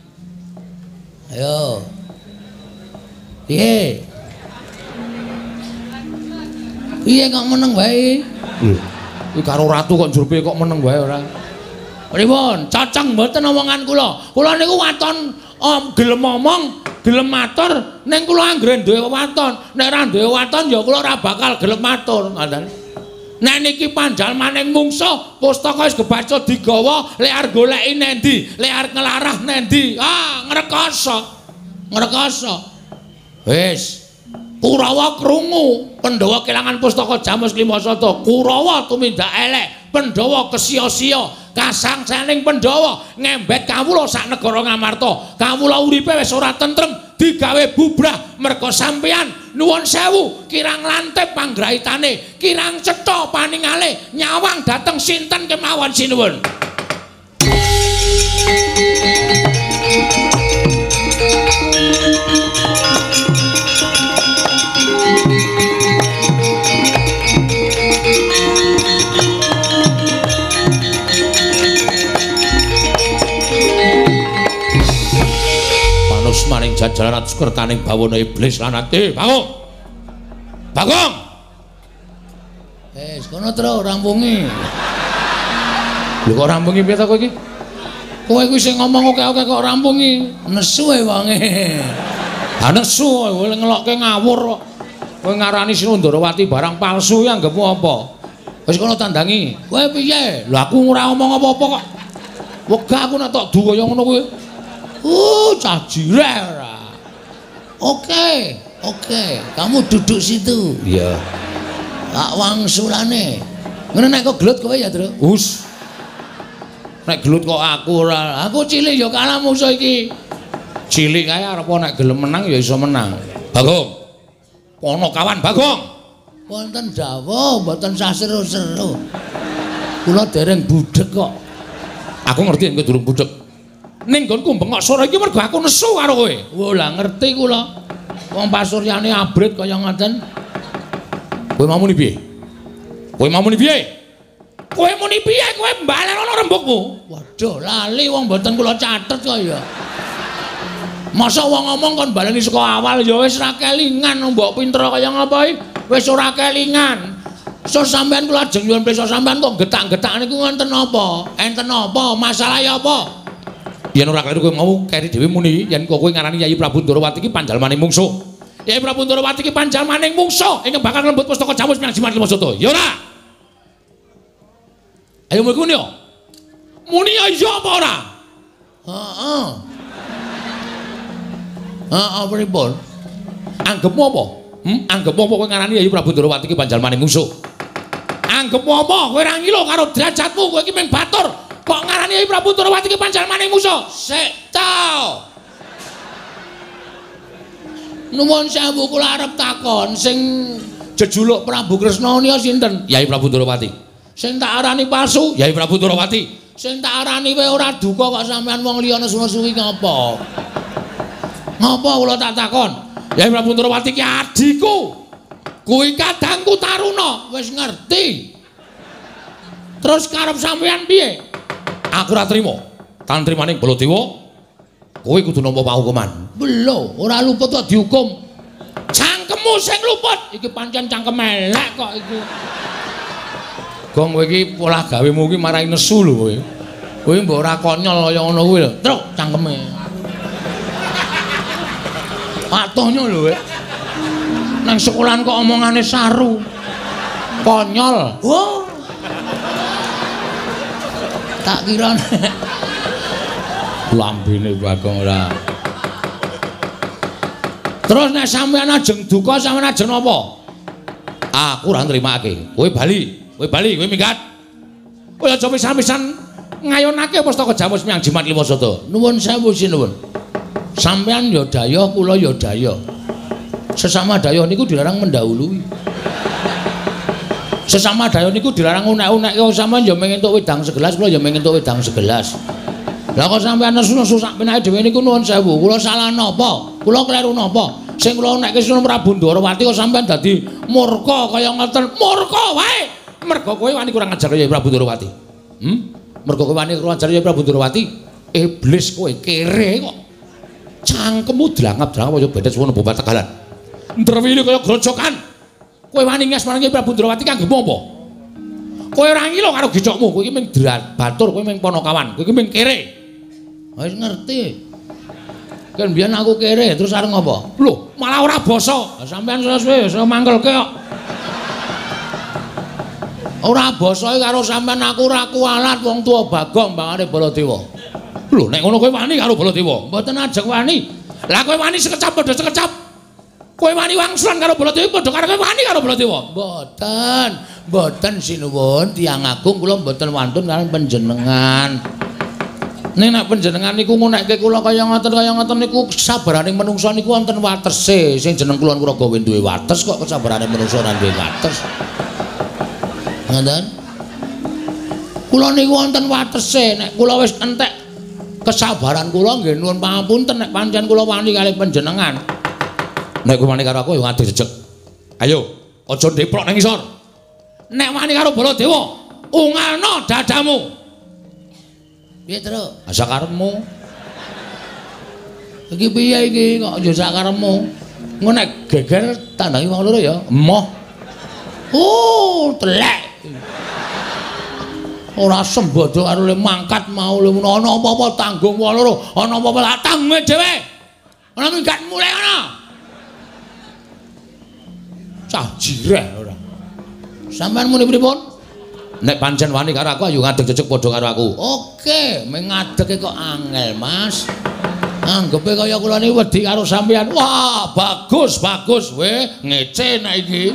A: Ayo. Piye? Piye kok meneng wae? Lho, iki karo ratu kok njurpe kok meneng wae ora. Pripun? Cocok mboten omongan kula. Kula niku waton om gelem omong, gelem matur, ning kula anggere duwe waton. Nek ora duwe waton ya kula ora bakal gelem matur, ngoten. Nek niki panjalmaning mungsuh, pustaka wis kebacut digawa, lek arep goleki nendi, lek arep ngelarah nendi. Ah, ngrekoso. Ngrekoso. Wis, Kurawa krungu, Pandhawa kelangan pustaka Jamus Kelima Sada. Kurawa tumindak elek, Pandhawa kesia-sia. Kasangsaning Pandhawa ngembet kawula sak negara Ngamarta. Kawula uripe wis ora tentrem, digawe bubrah merga sampeyan nuwun sewu kirang lantip panggraitane, kirang cetha paningale, nyawang dhateng sinten kemawon sinuwun. Maning jajalan atus kertaning bawana iblis lanate. Bagong. Bagong. Wis kono tru rampungi. Lho kok rampungi piye ta kowe iki? Kowe kuwi sing ngomong oke-oke kok rampungi. Nesu e wonge. Ha nesu kowe ngelokke ngawur kok. Kowe ngarani Sinu Ndorowati barang palsu ya anggapmu apa? Wis kono tandangi. Kowe piye? Lho aku ora ngomong apa-apa kok. Wegah aku nek tok du kaya ngono kuwi. Uh, cah jireh ora. Oke, oke. Kamu duduk situ. Iya. Tak wangsulane. Ngene nek kok gelut kowe ya, Tru? Us. Nek gelut kok aku ora. Aku cilik ya kalah musuh iki. Cilik kae arep nek gelem menang ya iso menang. Bagong. Ono kawan Bagong. Wonten dawuh, mboten sah seru-seru. Kula dereng budhek kok. Aku ngerti yen kowe durung budhek. Ning nggonku bengok sore iki mergo aku nesu karo kowe. Wah, lah ngerti kula. Wong pasuryane abrit kaya ngoten. Kowe mau muni piye? Kowe mau muni piye? Kowe muni piye? Kowe mbalerono rembugmu. Waduh, lali wong mboten kula catet kok ya. Masa wong ngomong kon baleni saka awal ya wis ra kelingan mbok pinter kaya ngapa iki? Wis ora kelingan. So sampean kula ajeng nyuwun pirsa sampean kok getak-getak niku wonten apa? Enten apa? Masalah ya apa? Yen ora kleru kowe mau keri dhewe muni yen kowe ngarani Yayi Prabu Ndorowati iki panjalmaning mungsuh. Yayi Prabu Ndorowati iki panjalmaning mungsuh ingkang bakal nglembut pustaka Jamus Kelima Sada. Ya ora? Ayo muni yo. Muni ya apa ora? Heeh. Heeh, pripun? Anggepmu apa? Hm? Anggepmu apa kowe ngarani Yayi Prabu Ndorowati iki panjalmaning mungsuh? Anggepmu apa? Kowe ora ngilo karo derajatmu, kowe iki mung batur. Kok ngarani Yayi Prabu Ndorowati iki panjalmaning musuh? Sik ta. Nuwun sewu kula arep takon sing jejuluk Prabu Kresna niya sinten? Yayi Prabu Ndorowati. Sing tak arani palsu? Yayi Prabu Ndorowati. Sing tak arani kowe ora duka kok sampean wong liya nesu-nesu iki ngapa? Ngapa kula tak takon? Yayi Prabu Ndorowati ki adhiku. Kuwi kadangku Taruna, wis ngerti. Terus karep sampean piye? Aku ora trima. Tan trimaning Baladewa. Kowe kudu nampa pahukuman. Belum, ora luput kok dihukum. Cangkemmu sing luput. Iki pancen cangkem elek kok iku. Gong kowe iki pola gawemu iki marai nesu lho kowe. Kowe mbok ora konyol kaya ngono kuwi lho. Truk cangkeme. Patohnya lho kowe. Nang sekolahan kok omongane saru. Konyol. Oh.
B: Tak kira lambene Bagong ora. Terus nek sampeyan ajeng duka sampeyan ajeng napa? Aku ora nrimake. Kowe bali, kowe bali, kowe minggat. Kowe aja pisan-pisan ngayonake pustaka Jamus Myang Jimat Liwasada. Nuwun sewu sinuwun. Sampeyan ya daya, kula ya daya. Sesama daya niku dilarang mendahului. Sesama daya niku dilarang unek-unek. Kok sampeyan ya mung entuk wedang segelas, kula ya mung entuk wedang segelas. Lah kok sampeyan nesu-nesu sak penake dhewe niku nuwun sewu. Kula salah napa? Kula kleru napa? Sing kula nekke Sunan Prabu Ndwarawati kok sampeyan dadi murka kaya ngoten. Murka wae. Mergo kowe wani kurang ajar kaya Prabu Ndwarawati. Hm? Mergo kowe wani kurang ajar kaya Prabu Ndwarawati. Iblis kowe kere kok. Cangkemmu drangap-drangap kaya bedet suwun bobat tegalan. Ndrewili kaya grojokan. Kowe wani nges marang Prabu Ndwarawati kanggo apa? Kowe ora ngilo karo gecokmu, kowe iki mung batur, kowe mung ponokawan, kowe iki mung kere. Wis ngerti. Kan biyen aku kere, terus arep ngopo? Lho, malah ora basa. Sampeyan suwe-suwe iso mangkelke kok. Ora basa karo sampeyan aku ora kualat wong tuwa Bagong bangane Baladewa. Lho, nek ngono kowe wani karo Baladewa, mboten ajeng wani. Lah kowe wani sekecap padha sekecap. Kowe wani wangsulan karo Baladewa padha karo kowe wani karo Baladewa. Mboten, mboten sinuwun tiyang agung kula mboten wantun kalian panjenengan. Nek nek panjenengan niku ngunekke kula kaya ngoten kaya ngoten niku sabaraning menungsa niku wonten watese. Sing jeneng kula Kurawa duwe wates kok kesabarane menungsa ora duwe wates. Ngoten. Kula niku wonten watese. Nek kula wis entek kesabaran kula nggih nuwun pangapunten nek pancen kula wani kalih panjenengan. Nek kowe wani karo aku ya ngadeg jejeg. Ayo, aja ndeplok nang isor. Nek wani karo Baladewa, ungalno dadamu. Piye, Tru? Asa karepmu. Iki piye iki kok aja sak karepmu. Engko nek geger tandangi wong loro ya, emoh. Oh, telek. Ora sembodo karo le mangkat mau le ana apa-apa tanggung wong loro, ana apa-apa tak tanggung dhewe. Ana minggat mulai ana. Cah jireh ora. Sampeyan muni pripun? Nek pancen wani karo aku ayo ngadeg cecek padha karo aku. Oke, meng ngadege kok angel, Mas. Anggepe kaya kula niki wedi karo sampeyan. Wah, bagus, bagus. Weh, ngece nek iki.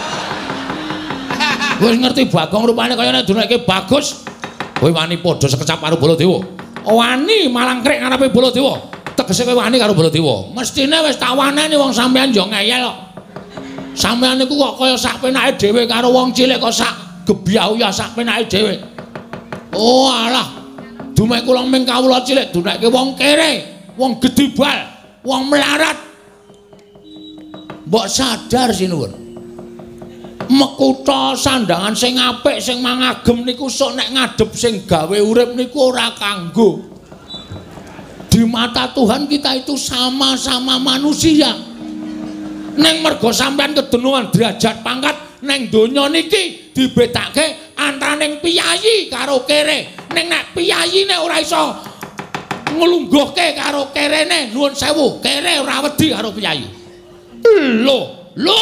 B: Wis ngerti Bagong rupane kaya nek duneke bagus. Kowe wani padha sekecap karo Baladewa. Wani malangkrek ngarepe Baladewa. Tegese kowe wani karo Baladewa. Mestine wis tak waneni wong sampeyan yo ngeyel kok. Sampeyan niku kok kaya sak penake dhewe karo wong cilik kok sak gebyau ya sak penake dhewe. Oh alah. Dumek kula ming kawula cilik dunekke wong kere, wong gedibal, wong melarat. Mbok sadar sinuwun. Mekutha sandangan sing apik sing mangagem niku sok nek ngadep sing gawe urip niku ora kanggo. Di mata Tuhan kita itu sama-sama manusia. Neng mergo sampean kedenuan derajat pangkat neng donya niki dibedake antaraning piyayi karo kere. Neng nek piyayi nek ora iso nglungguhke karo kerene nuwun sewu, kere ora wedi karo piyayi. Lho, lho.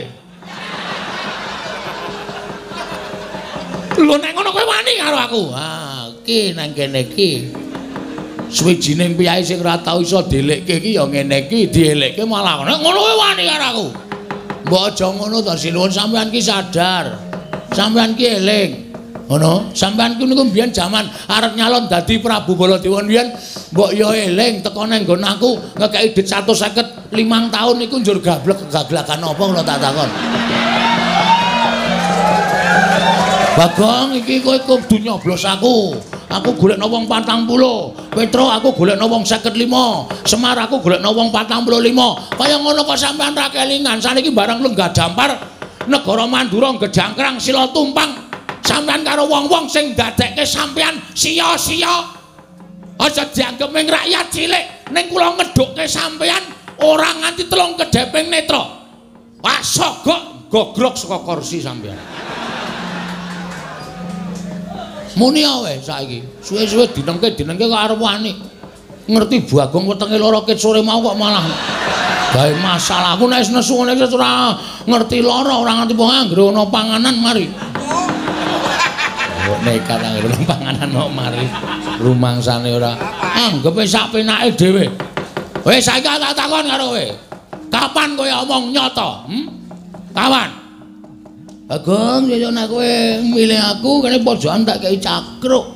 B: Lho nek ngono kowe wani karo aku. Ha, iki nang kene iki. Suwijining piyayi sing ora tau iso dielekke iki ya ngene iki, dielekke malah nek ngono kowe wani karo aku. Mbok aja ngono to, sinuwun sampean ki sadar. Sampean ki eling. Ngono, sampean ku niku mbiyen jaman arep nyalon dadi Prabu Baladewa mbiyen mbok yo eling teko nang nggon aku ngekeki dit seratus seket lima tahun niku njur gablek kegaglakan apa kula tak takon. Bagong iki kowe kudu nyoblos aku. Aku golekno wong patang puluh. Petro aku golekno wong seket lima. Semar aku golekno wong patang puluh lima. Kaya ngono kok sampean ra kelingan. Saniki barang lenggah dampar negara Mandura gedangkrang sila tumpang. Sampean karo wong-wong sing dadekke sampean sia-sia. Aja dianggep ming rakyat cilik. Ning kula ngedukke sampean ora nganti telung kedheping netra. Wah sogok gogrok saka kursi sampean. Muni ae saiki. Suwe-suwe dinengke-dinengke kok arep wani. Ngerti Bagong wetenge lara ket sore mau kok malah gawe masalah. Aku nek nesu ngene iki ora ngerti lara, ora ngerti wong anggere ana panganan mari. Kok nekat anggere panganan kok mari rumangsane ora anggepe sak penake dhewe. Wis saiki tak takon karo kowe. Kapan kowe omong nyata? Hm? Kapan? Agong yo nek kowe milih aku kene pojokan tak kei cakruk.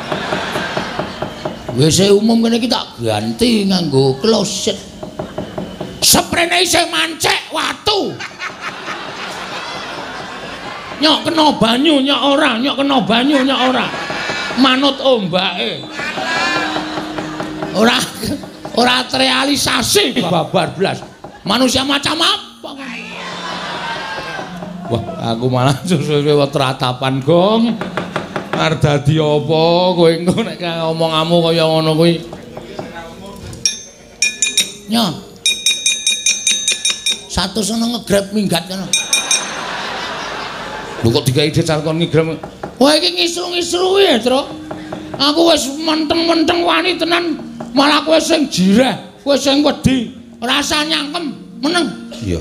B: Wis umum kene iki tak ganti nganggo kloset. Sprene isih mancek watu. Nyok kena banyu nyok ora, nyok kena banyu nyok ora. Manut ombake. Ora ora terrealisasi babar blas. Manusia macam apa kan? Wah, aku malah suwe-suwe teratapan gong. Arep dadi apa kowe engko nek ngomongamu kaya ngono kuwi. Nyok. Satu sono ngegrab minggat kono. Lho kok digawe decal kon ngigram. Wah iki ngisru-ngisru ya, Tru. Aku wis menteng-menteng wani tenan, malah kowe sing jireh, kowe sing wedi, rasa nyangkem, meneng. Iya.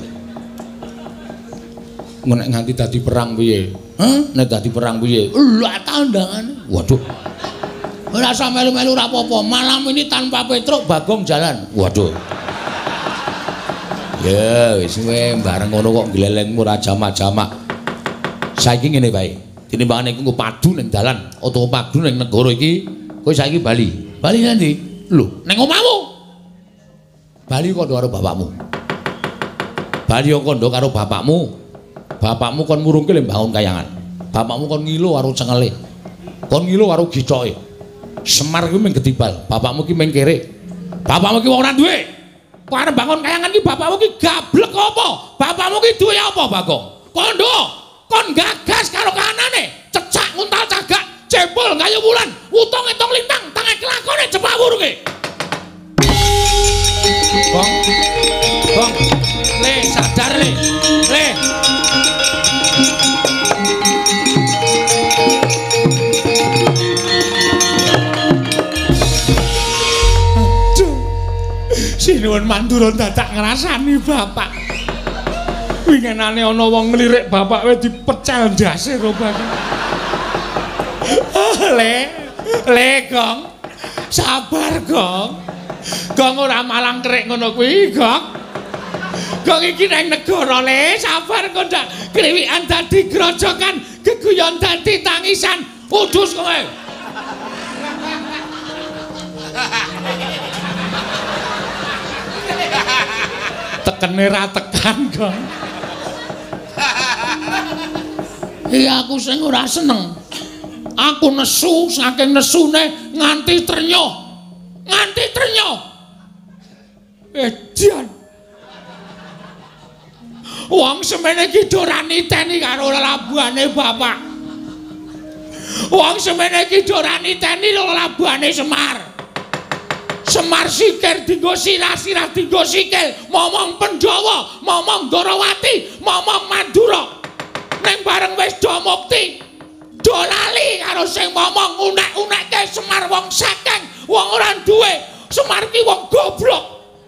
B: Engko nek nganti dadi perang piye? Heh, nek dadi perang piye? Lah tandangane. Waduh. Ora usah melu-melu ora apa-apa. Malam ini tanpa Petruk Bagong jalan. Waduh. Ya wis kowe bareng ngono kok glelengmu ora jamak-jamak. Saiki ngene bae. Tinimbangane iku padu ning dalan utawa padu ning negara iki, kowe saiki bali. Bali nanti? Lho, ning omahmu. Bali kondo karo bapakmu. Bali kondo karo bapakmu. Bapakmu kon ngurungke le bangun kayangan. Bapakmu kon ngilo karo cengele. Kon ngilo karo gicoke. Semar kuwi mung gedibal, bapakmu ki mung kere. Bapakmu ki wong ora duwe. Kok arep bangun kayangan ki bapakmu ki gablek apa? Bapakmu ki duwe apa, Bagong? Kondo kon gagas karo kanane, cecak nguntal cagak, cebol kayu wulan, utong etong lintang, tangan kelakone cepak wuruke. Bong. Bong. Le sadar le. Le. Aduh. Sinuwun mandura dadak ngrasani bapak. Wingenane ana wong nglirik bapak wis dipecel ndase karo bapak. Le, le Gong. Sabar Gong. Gong ora malang kerik ngono kuwi, Gong. Gong iki nang negara le, sabar kok ndak kriwikan dadi grojokan, geguyon dadi tangisan. Udus kowe. Tekene ra tekan, Gong. Iya aku sing ora seneng. Aku nesu saking nesune nganti trenyuh. Nganti trenyuh. Edian. Wong semene iki ora niteni karo labuhane bapak. Wong semene iki ora niteni karo labuhane Semar. Semar sikir dinggo sirah-sirah dinggo sikil, momong Pandhawa, momong Gorawati, momong Mandura. Ning bareng wis do mukti, do lali karo sing momong unek-unekke Semar wong saking, wong ora duwe. Semar ki wong goblok.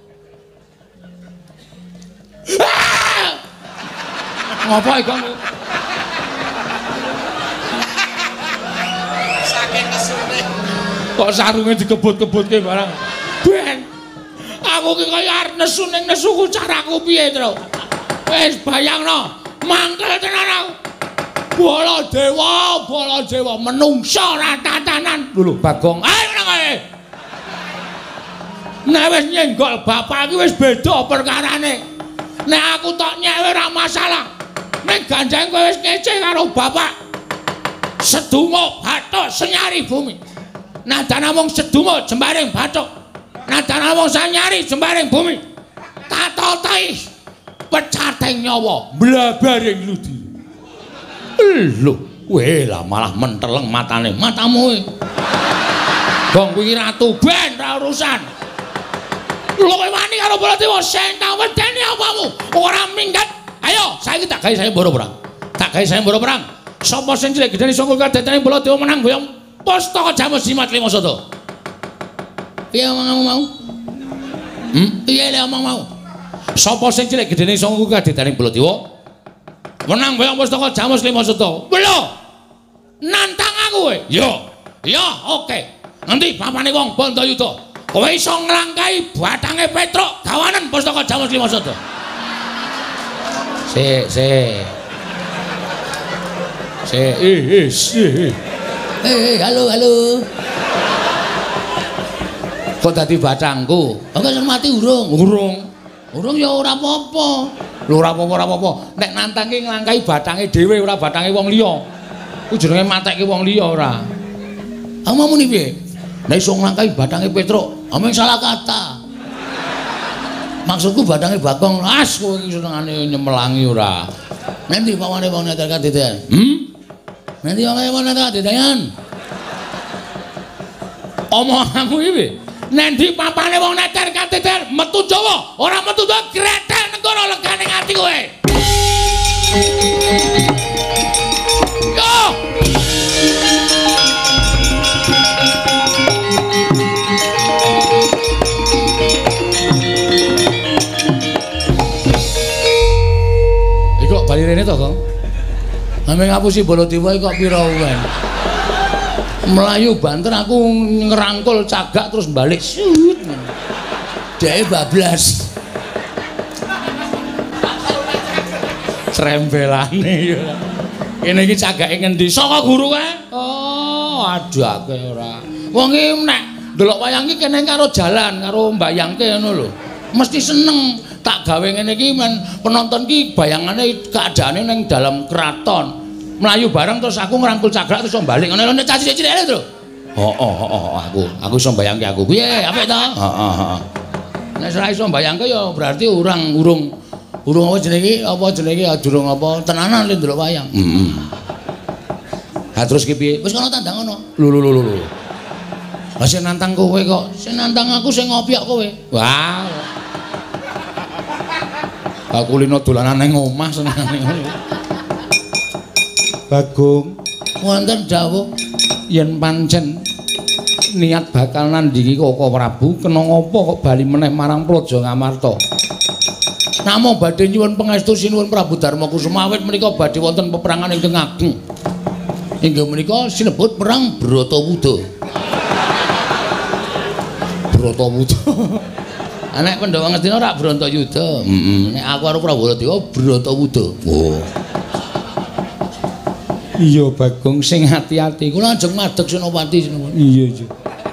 B: Ah! Ngapa iki kamu? Saking kesune. Kok sarunge dikebut-kebutke barang. Ben. Aku ki kaya arep nesu ning nesuku caraku piye, Tru? Wis bayangno. Mangkel tenan aku. Baladewa, Baladewa menungsa ora tatanan. Lho, Bagong. Ayo nang kowe. Nek wis nyenggol bapak iki wis beda perkarane. Nek aku tok nyewe ora masalah. Nek gandeng kowe wis ngece karo bapak. Sedungo bathuk senyari bumi. Nadana wong sedungo jembaring bathuk. Nadana wong sanyari jembaring bumi. Tatotai pecating nyawa blabaring ludi. Lho, kowe lah malah menteleng matane. Matamu kowe. Gong kuwi ratu ben ra urusan. Lho kowe wani karo Baladewa sing tak wedeni apamu? Ora minggat. Ayo, saiki tak gawe saya mbara perang. Tak gawe saya mbara perang. Sapa sing cilik gedene sangka kadetane Baladewa menang boyong Pustaka Jamus Jimat Lima Soto. Piye omongmu mau? Hmm? Piye le omong mau? Sapa sing cilik gedene sangka kadetane Baladewa menang boyong Pustaka Jamus Lima Soto. Lho. nantang aku kowe. Yo. Yo, oke. Nanti papane wong Bandayuda. Kowe iso nglangkai bathange Petruk gawanen Pustaka Jamus Limasada. Sik, sik. Sik, eh, eh, eh, halo, halo. Kok dadi bathangku? Engko sen mati urung. Urung. Urung ya ora apa-apa. Lho ora apa-apa, ora apa-apa. Nek nantangke nglangkai bathange dhewe ora bathange wong liya. Ku jenenge matekke wong liya ora. Kamu muni piye? Nek iso nglangkai bathange Petruk, ameng salah kata. Maksudku bathange Bagong, as kowe iki senengane nyemelangi ora. Nanti pawane wong neter kadedayan. Hmm? Nanti pawane wong neter kadedayan. Omonganmu iki Nendi papane wong neter kadedayan metu Jawa, ora metu Jawa gretel negara legane ati kowe. Yo! Kok bali rene to, Kang? Ame ngapusi Baladewa kok pira uwen. Melayu banter aku ngerangkul cagak terus balik sut. Dhek bablas. Trembelane ya. Kene iki cagake ngendi? Saka guru kae. Oh, adake ora. Wong iki nek ndelok wayang iki kene karo jalan, karo mbayangke ngono lho. Mesti seneng. Tak gawe ngene iki men penonton ki bayangane keadaane ning dalam keraton. Melayu bareng terus aku ngrangkul cagak terus balik ngene nek caci cilik lho. Oh, oh, oh, aku. Aku iso mbayangke aku. Piye? Apik to? Heeh, heeh. Nek ora iso mbayangke ya berarti urang urung urung apa jenenge iki? Apa jenenge iki durung apa tenanan lho ndelok wayang. Heeh. Ha terus ki piye? Wis kono tandang ngono. Lho lho lho lho. Lah sing nantang kowe kok, sing nantang aku sing ngopiok kowe. Wah. Aku lino dolanan ning omah senengane ngono. Bagong, wonten dawuh yen pancen niat bakal nandingi Koko Prabu kena ngopo kok bali meneh marang Praja Ngamarta. Namung badhe nyuwun pangestu sinuwun Prabu Darmakusuma awit menika badhe wonten peperangan ingkang ageng. Inggih menika sinebut perang Bratawuda. Bratawuda. Nek Pandhawa ngertina ora Bratayuda. Heeh. Nek aku karo Prabu Baladewa Bratawuda. Oh. Iya Bagong sing ati-ati. Kula ajeng madeg Senopati sinuwun. Iya, iya.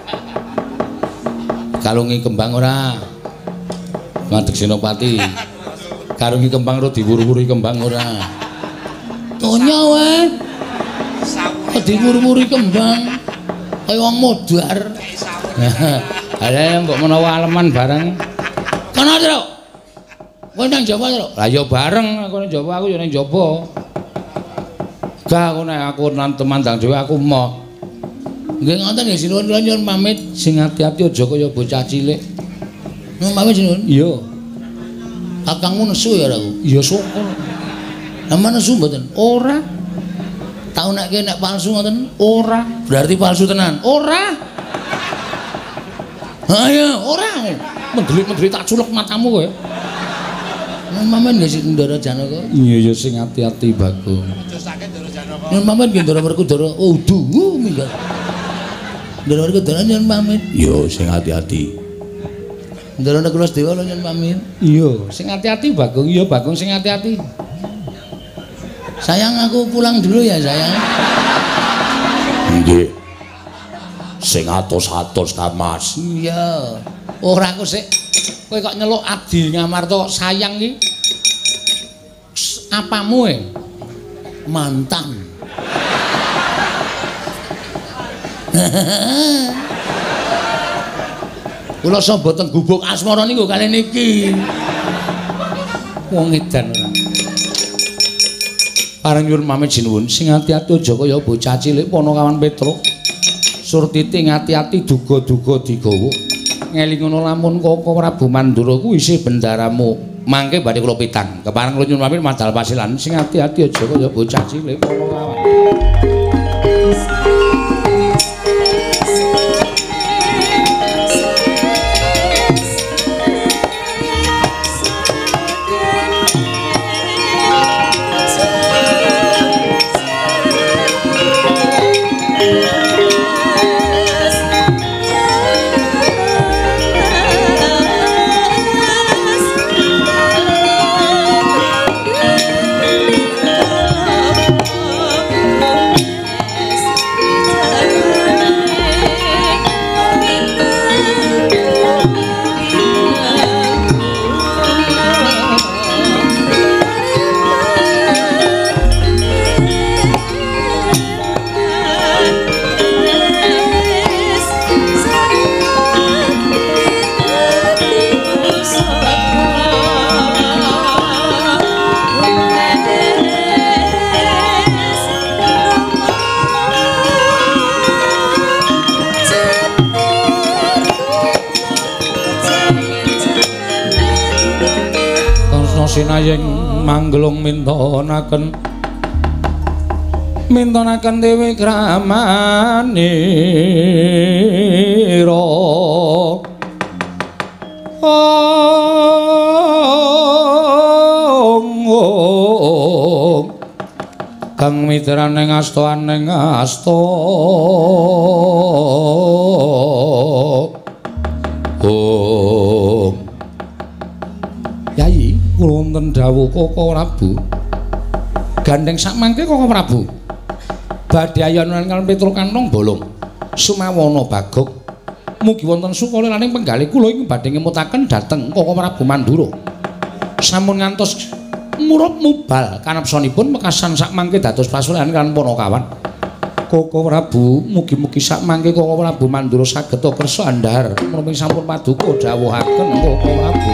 B: Kalungi kembang ora. Madeg Senopati. Kalungi kembang ora diwur-wuri kembang ora. Tonya wae. Diwur-wuri kembang. Kaya wong modar. Ada mbok menawa aleman bareng. Kana to. Kowe nang Jawa to? Lah ya bareng aku nang Jawa, aku ya nang Jawa. Gak aku nek aku nang temandang dhewe aku moh. Nggih ngoten nggih sinuwun kula nyuwun pamit. Sing ati-ati aja kaya bocah cilik. Nyuwun pamit sinuwun. Iya. Kakangmu nesu ya aku. Iya syukur. Aman nesu mboten? Ora. Tau nek nek palsu ngoten? Ora. Berarti palsu tenan. Ora. Ha ya, ora. Mendelik-mendelik tak culek matamu kowe. Mamen nggih sing Ndara Janaka. Iya ya sing ati-ati Bagong. Aja sakit Ndara Janaka. Nyun pamit nggih Ndara Werkudara. Oh, duh minggat. Ndara Werkudara nyun pamit. Iya sing ati-ati. Ndara Nagaradewa nyun pamit. Iya, sing ati-ati Bagong. Iya Bagong sing ati-ati. Sayang aku pulang dulu ya, sayang. Nggih. Sing atos-atos ta, Mas. Iya. Ora aku sik. Kowe kok nyeluk Abdi Ngamarta kok sayang iki? Apamu e? Mantan. Kula so boten gubuk asmara niku kali niki. Wong edan ora. Pareng nyuwun pamit sinuwun, sing ati-ati aja kaya bocah cilik Panakawan Petruk. Surtiti ngati-ati duga-duga digawa. Ngelingono lamun Koko Prabu Mandura kuwi isih bendaramu. Mangke badhe kula pitang. Kepareng kula nyuwun pamit madal pasilan sing ati-ati aja kaya bocah cilik Panakawan.
A: sinayeng manggelung mintonaken mintonaken dewe kramanira ong kang mitraning asta aning asta ong Yayi kula wonten dawuh Koko Prabu gandeng sak mangke Koko Prabu badhe ayonan kaliyan Petrukantong bolong sumawana bagok mugi wonten sukala laning penggalih kula ing badhe ngemutaken dhateng Koko Prabu Mandura sampun ngantos murub mubal kanepsanipun mekasan sak mangke dados pasulan kan Panakawan Koko Prabu mugi-mugi sak mangke Koko Prabu Mandura saged kersa andhar menawi sampun paduka dawuhaken Koko Prabu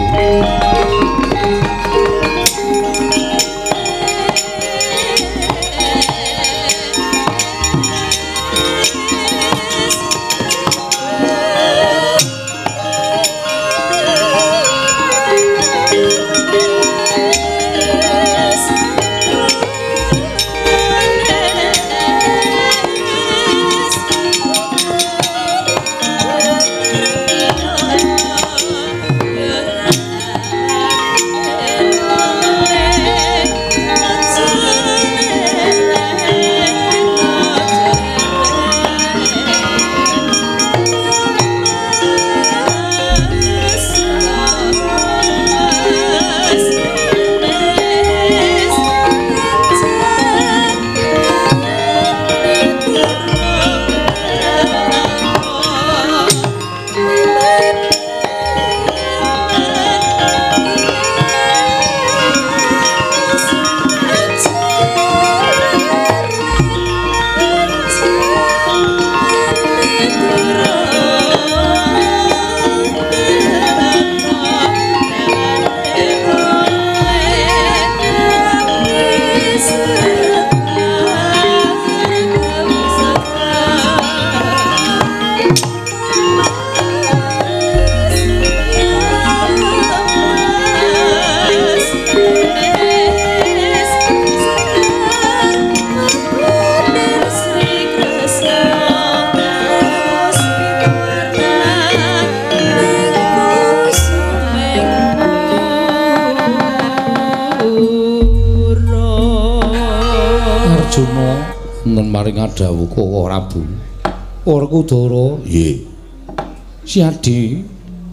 A: maring dawuh Koko Prabu Werkudara nggih Siadi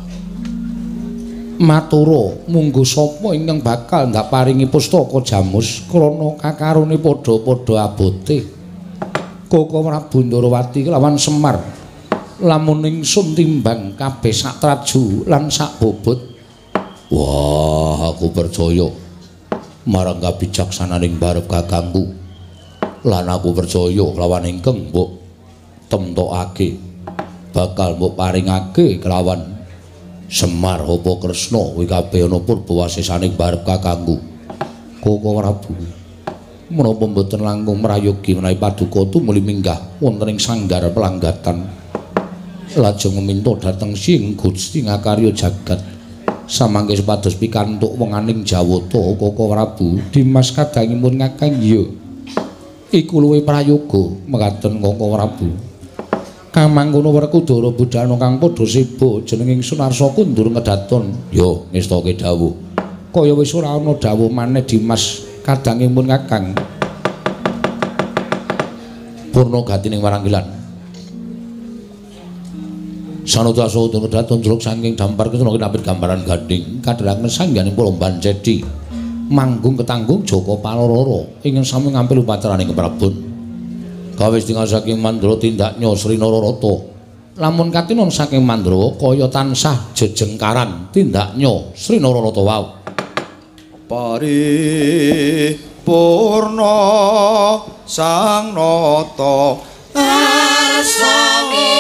A: matura munggo sapa ingkang bakal ndak paringi pustaka jamus krana kakarone padha-padha abote Koko Prabu Ndarawati kelawan Semar lamun ingsun timbang kabeh sak traju lan sak bobot wah aku percaya marang kabijaksananing barep kakangku lan aku percaya kelawan ingkang mbok temtokake bakal mbok paringake kelawan Semar apa Kresna kuwi kabeh ana purbawasesaning barep kakangku Koko Prabu menapa mboten langkung mrayogi menawi paduka tumuli minggah wonten ing sanggar pelanggatan lajeng meminta dhateng Sing Gusti ngakarya jagat samangke supados pikantuk wenganing Jawata Koko Prabu Dimas kadangipun ngakang ya iku luwih prayoga mekaten Koko Prabu kang mangkono Werkudara budhana kang padha seba jenenging Sunarsa kundur ngedaton ya ngestake dawuh kaya wis ora ana dawuh maneh Dimas kadangipun kakang purna gatining waranggilan sanada saha ngedaton jeluk saking dampar kesana kinapit gambaran ganding kadharaken sangganing Palomban Cedi manggung ketanggung Jaka Palororo ingkang sami ngampil upacaraning keprabon kawis tinggal saking Mandra tindaknya Sri Nararata lamun katinon saking Mandra kaya tansah jejengkaran tindaknya Sri Nararata wau
C: paripurna sang nata asami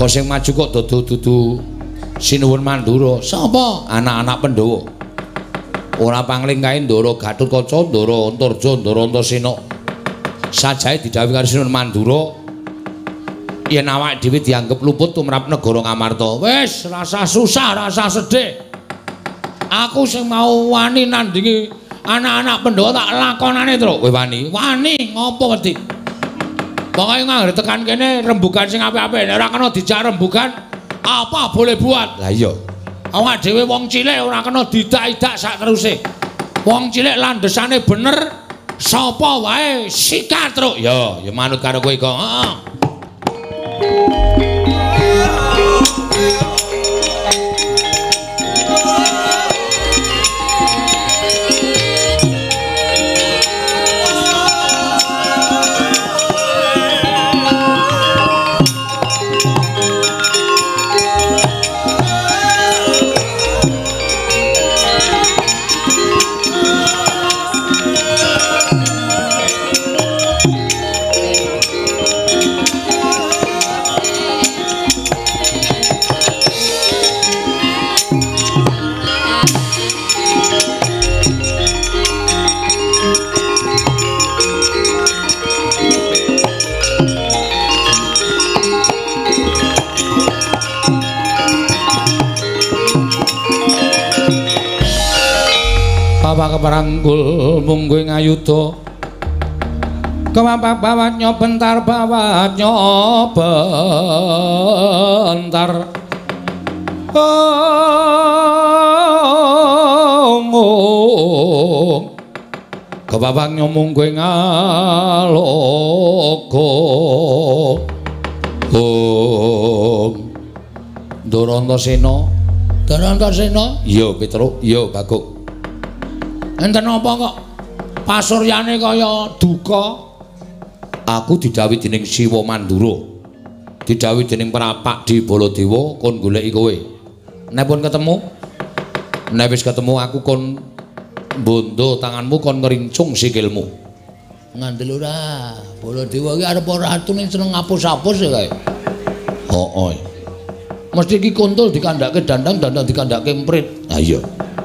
A: sing maju kok dudu-dudu Sinuwun Mandura.
B: Sapa?
A: Anak-anak Pandhawa. Ora pangling kae Ndara Gatotkaca, Ndara Antarja, Ndara Antasena. Sajae didhawuhi karo Sinuwun Mandura yen awake dhewe dianggep luput tumrap negara Ngamarta. Wis, rasa susah, rasa sedih. Aku sing mau wani nandingi anak-anak Pandhawa tak lakonane, Tru. Kowe wani? Wani, ngopo wedi? Pokoke nganggo tekan kene rembugan sing apik-apik, nek ora kena dijak rembugan, apa boleh buat? Lah iya. Awak dhewe wong cilik ora kena didak-idak sak teruse. Wong cilik landesane bener, sapa wae sikat, Tru. Ya, ya manut karo kowe kok. Heeh. Keparangkul mungguing ayuda kewapak bawatnya bentar bawatnya bentar oh kewapaknya mungguing aloko oh Ndara Antasena Ndara Antasena iya Petruk iya Bagong. Enten apa kok pasuryane kaya duka? Aku didhawuhi dening Siwa Mandura. Didhawuhi dening Prapak di Baladewa kon goleki kowe. Nek pun ketemu, nek wis ketemu aku kon mbondo tanganmu kon ngerincung sikilmu. Ngandel ora, Baladewa iki arep ratune seneng ngapus-apus ya kae. Hooh. Mesti iki kuntul dikandhake dandang, dandang dikandhake emprit. Ha iya.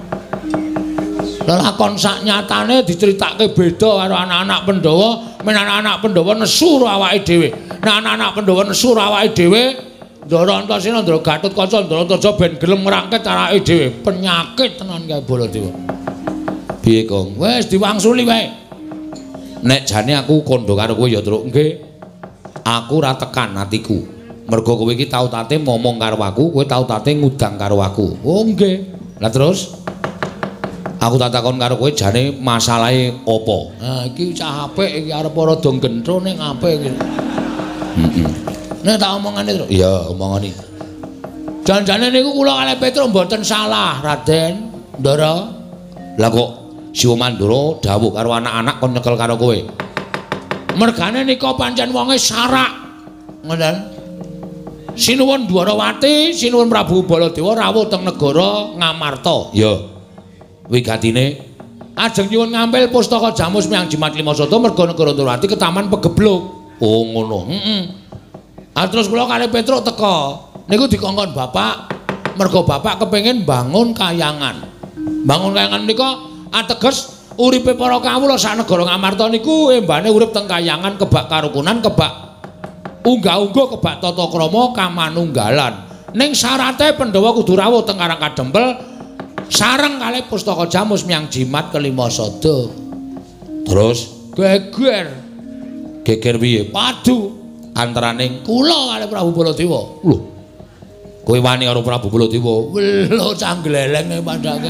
A: Lakon sak nyatane diceritake beda karo anak-anak Pandhawa, men anak-anak Pandhawa nesu karo awake dhewe. Nah anak-anak Pandhawa nesu karo awake dhewe, Ndara Antasena, Ndara Gatotkaca, Ndara Antarja ben gelem ngrangket awake dhewe. Penyakit tenan kae Baladewa. Piye, Kong? Wis diwangsuli wae. Nek jane aku kandha karo kowe ya, Truk. Nggih. Aku ora tekan atiku. Mergo kowe iki tau tate ngomong karo aku, kowe tau tate ngudang karo aku. Oh, nggih. Lah terus aku tak takon karo kowe jane masalahe apa? Ha iki cah apik iki arep rada gentro ning apik iki. Heeh. Nek tak omongane, Tru. Iya, omongane. Jan-jane niku kula kalih Petruk mboten salah, Raden. Ndara. Lah kok Siwa Mandura dawuh karo anak-anak kon nyekel karo kowe. Mergane nika pancen wonge sarak. Ngoten. Sinuwun Dwarawati, Sinuwun Prabu Baladewa rawuh teng negara Ngamarta. Iya. Wigatine ajeng nyuwun ngambil pustaka Jamus Miang Jimat Limasada merga negara Ndrawati ketaman pegebluk. Oh ngono. Heeh. Ah terus kula kalih Petruk teka. Niku dikongkon Bapak merga Bapak kepengin bangun kayangan. Bangun kayangan nika ateges uripe para kawula sak negara Ngamarta niku embane urip teng kayangan kebak karukunan, kebak unggah-ungguh, kebak tata krama kamanunggalan. Ning syarate Pandhawa kudu rawuh teng Karang Kadempel sareng kalih pustaka Jamus Miang Jimat Kelimasada. Terus geger. Geger piye? Padu antaraning kula kalih Prabu Baladewa. Lho. Kowe wani karo Prabu Baladewa? Lho canggleleng padake.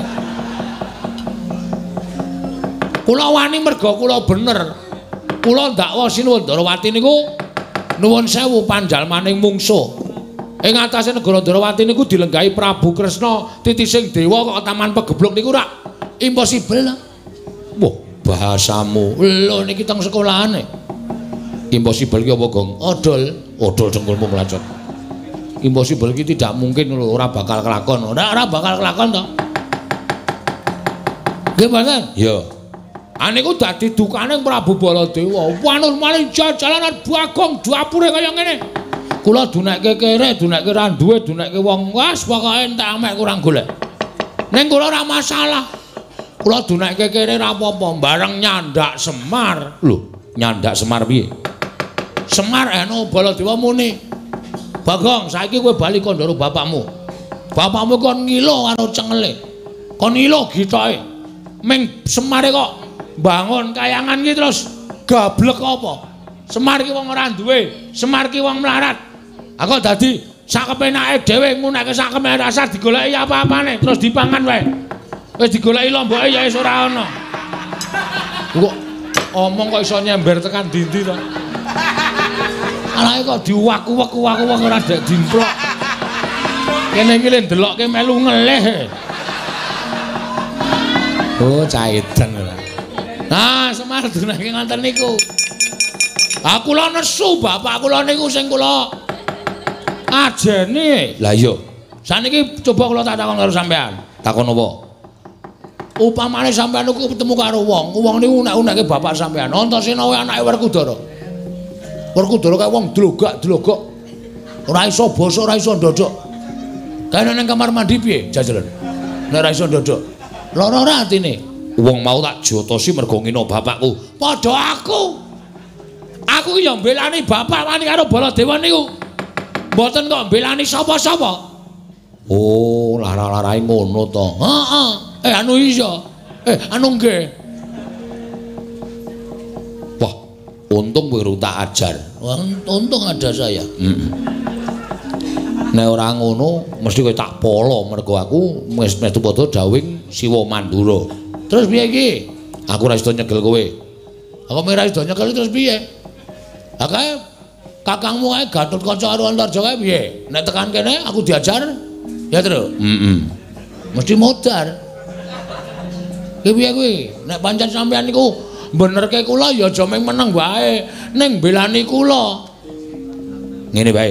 A: Kula wani merga kula bener. Kula ndakwa Sinuwun Ndrawati niku nuwun sewu panjalmaning mungsuh. Ing atase negara Ndrawati niku dilenggahi Prabu Kresna titising dewa kok taman pegebluk niku rak impossible. Wah, bahasamu. Lho niki teng sekolahane. Impossible ki apa, Gong? Odol. Odol cengkulmu melacot. Impossible ki tidak mungkin lho, ora bakal kelakon. Ora ora bakal kelakon to. Nggih, Mboten? Ya. Aniku dadi dukane Prabu Baladewa. Wanur maling jalanan Bagong dapure kaya ngene.
B: Kula dunekke kere, dunekke ra duwe, dunekke wong wis pokoke entek amek kurang golek. Ning kula ora masalah. Kula dunekke kere ra apa-apa, bareng nyandak Semar.
A: Lho, nyandak Semar piye?
B: Semar eno Baladewa muni. Bagong, saiki kowe bali kandhara bapakmu. Bapakmu kon ngilo karo cengele. Kon ngilo gitoke. Ming Semare kok bangun kayangan iki terus gablek apa? Semar ki wong ora duwe, Semar ki wong melarat. Aku dadi sak kepenake dhewe ngunekke sak kepenake rasa digoleki apa-apane terus dipangan wae. Wis digoleki lomboke ya wis ora ana. Kok omong kok iso nyember tekan dindi to. Alae kok diwaku-waku-waku ora dek dimplok. Kene iki le ndelokke melu ngelih.
A: Oh, caedan ora.
B: Nah, Semar dunake ngoten niku. Aku kula nesu bapak kula niku sing kula ajene.
A: Lah iya.
B: Saniki coba kula tak takon karo sampean.
A: Takon apa?
B: Upamane sampean niku ketemu karo wong, wong niku unek-unekke bapak sampean. Antasena wae anake Werkudara. Werkudara kae wong dlogak-dlogok. Ora iso basa, ora iso ndodok. Kae nang kamar mandi piye jajelen? Nek ora iso ndodok. Lara ora atine.
A: Wong mau tak jotosi mergo ngino bapakku.
B: Padha aku. Aku ya mbelani bapak wani karo Baladewa niku. Mboten kok mbelani sapa-sapa.
A: Oh, lara-larae ngono to.
B: Heeh. Eh anu iya. Eh anu nggih.
A: Wah, untung kowe tak ajar.
B: Wah, untung ada saya.
A: Heeh. Nek ora ngono, mesti kowe tak polo mergo aku wis metu padha dawing Siwa Mandura.
B: Terus piye iki?
A: Aku ora iso nyegel kowe.
B: Aku ora iso nyekel terus piye? Lah kae kakangmu kae Gatut Kaca karo Antarja kae piye? Nek tekan kene aku diajar ya terus.
A: Heeh.
B: Mesti modar. Ki piye kuwi? Nek pancen sampean niku benerke kula ya aja mung meneng wae, ning belani kula.
A: Ngene bae.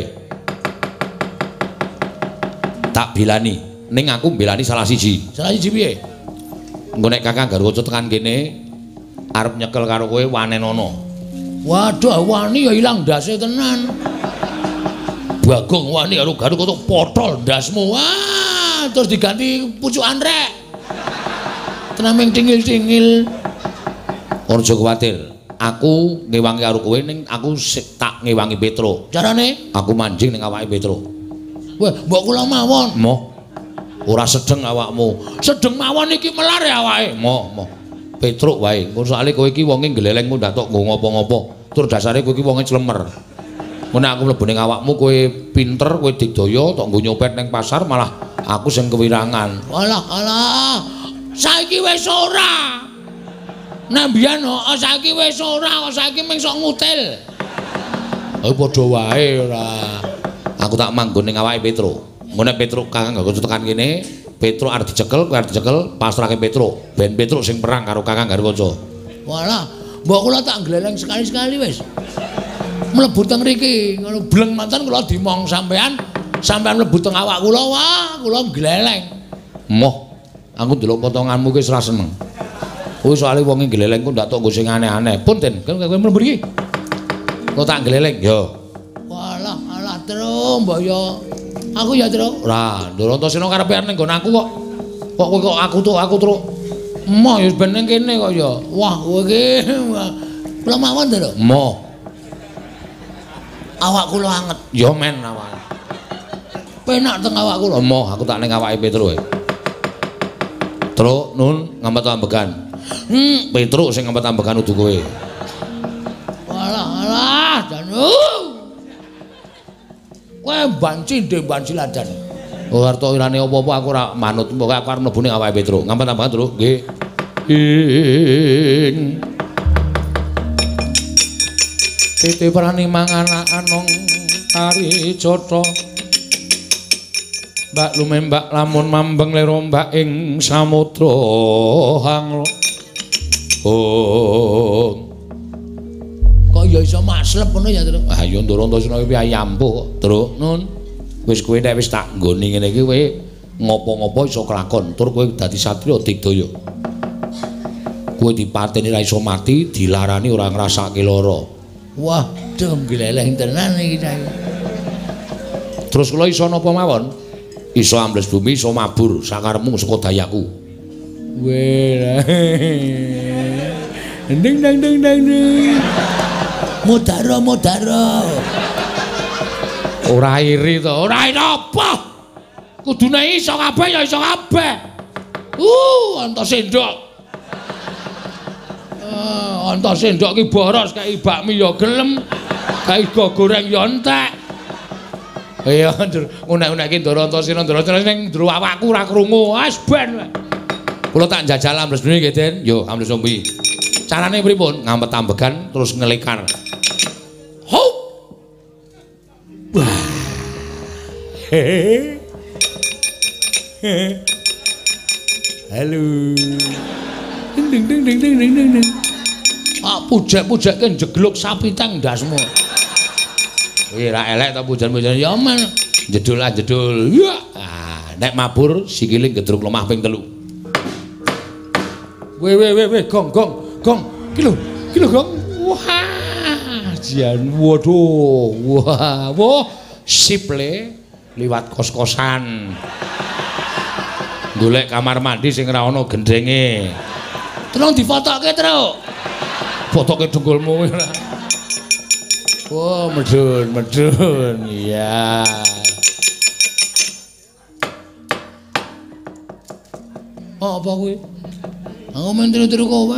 A: Tak bilani, ning aku belani salah siji.
B: Salah siji piye?
A: Engko nek Kakang Garwaca tekan kene arep nyekel karo kowe wanenono.
B: Waduh, wani ya ilang ndase tenan. Bagong wani karo Garut kok potol ndasmu. Wah, terus diganti pucukan rek. Tenaming tingil-tingil.
A: Ora aja kuwatir. Aku ngewangi karo kowe ning aku tak ngewangi Petro.
B: Carane?
A: Aku manjing ning awake Petro.
B: Wah, mbok kula mawon.
A: Moh. Ora sedeng awakmu.
B: Sedeng mawon iki melar ya awake.
A: Moh, moh. Petruk wae. Engko soalé kowe iki wonge glelengmu ndak tok nggo ngopo-ngopo. Tur dasare kowe iki wonge clemer. Mun aku mlebu ning awakmu kowe pinter, kowe digdaya tok nggo nyopet ning pasar malah aku sing kewirangan.
B: Walah, alah. Saiki wis ora. Nek mbiyen kok saiki wis ora, kok saiki mung sok ngutil.
A: Oh padha wae ora. Aku tak manggon ning awake Petro. Engko nek Petro Kakang gak tekan kene, Petro arep dicekel, kowe arep dicekel, pasrahke Petro. Ben Petro sing perang karo Kakang Garwaca.
B: Walah, mbok kula tak gleleng sekali-sekali wis. Mlebu teng mriki, ngono bleng mantan kula dimong sampean, sampean mlebu teng awak kula, wah, kula gleleng.
A: Moh, aku ndelok potonganmu ki wis ora seneng. Kowe soalé wonge gleleng ku ndak tok nggo sing aneh-aneh. Pun ten, kowe mlebu iki. Kok tak gleleng, yo.
B: Walah, alah terus mbok yo. Aku ya terus.
A: Ora, Ndurantasena karepe ning nggon aku kok. Kok kowe kok aku tuh aku terus. Emoh ya ben ning kene kok ya.
B: Wah, kowe iki kula mawon to lho.
A: Emoh.
B: Awak kula anget.
A: Ya men awak.
B: Penak teng awak kula.
A: Emoh, aku tak ning awake Petro. Truk nun ngampet ambekan. Hmm, Petro sing ngampet ambekan udu kowe.
B: Walah, alah, janu. Kowe banci ndek banci ladan.
A: Oh, arto irane apa-apa aku ora manut, pokoke aku arep mlebu ning awake Petro. Ngampet ambekan terus nggih. Ing titi prani mangan anong kari jotho. Mbak lumembak lamun mambeng lero mbak ing samudra hanglo. Oh.
B: Kok ya iso maslep ngono ya, Tru?
A: Ah ya Ndurantasena iki ayampu, Tru. Nun. Wis kowe nek wis tak nggoni ngene iki kowe ngopo-ngopo iso kelakon, tur kowe dadi satriya digdaya. Kowe dipateni ra iso mati, dilarani ora ngrasake lara.
B: Wah, dem gleleng tenan iki saya.
A: Terus kula iso napa mawon? Iso ambles bumi, iso mabur sakaremu saka dayaku.
B: Weh. Ding dang dang dang ding. Modaro modaro.
A: Ora iri to,
B: Ora iri apa? Kudune iso kabeh ya iso kabeh. Uh, antos sendok. Uh, antos sendok ki boros kaya bakmi ya gelem. Kaya go goreng ya entek. Iya, unek-unek ki Ndara Antasena, Ndara Antasena ning ndro awakku ora krungu. Wis ben.
A: kula tak njajal ambles bumi nggih, Den. Yo, ambles bumi. Carane pripun? Ngampet ambegan terus ngelikar. Hop. Wah. Halo.
B: Ding ding ding ding ding ding ding. Ah, pujek-pujekke jegluk sapi tang ndasmu.
A: Kuwi ra elek ta pujan-pujan ya men. Jedul lah jedul. Ya. Ah, nek mabur sikile gedruk lemah ping telu.
B: Weh weh weh weh gong gong gong. Ki lho, ki lho gong. Wah, jan waduh. Wah, wah sip le liwat kos-kosan.
A: Golek kamar mandi sing ora ana gendenge.
B: Tolong difotoke, Truk.
A: Fotoke dengkulmu ora.
B: Oh, medun, medun. Iya. Oh, apa kuwi? Aku main tiru-tiru kowe.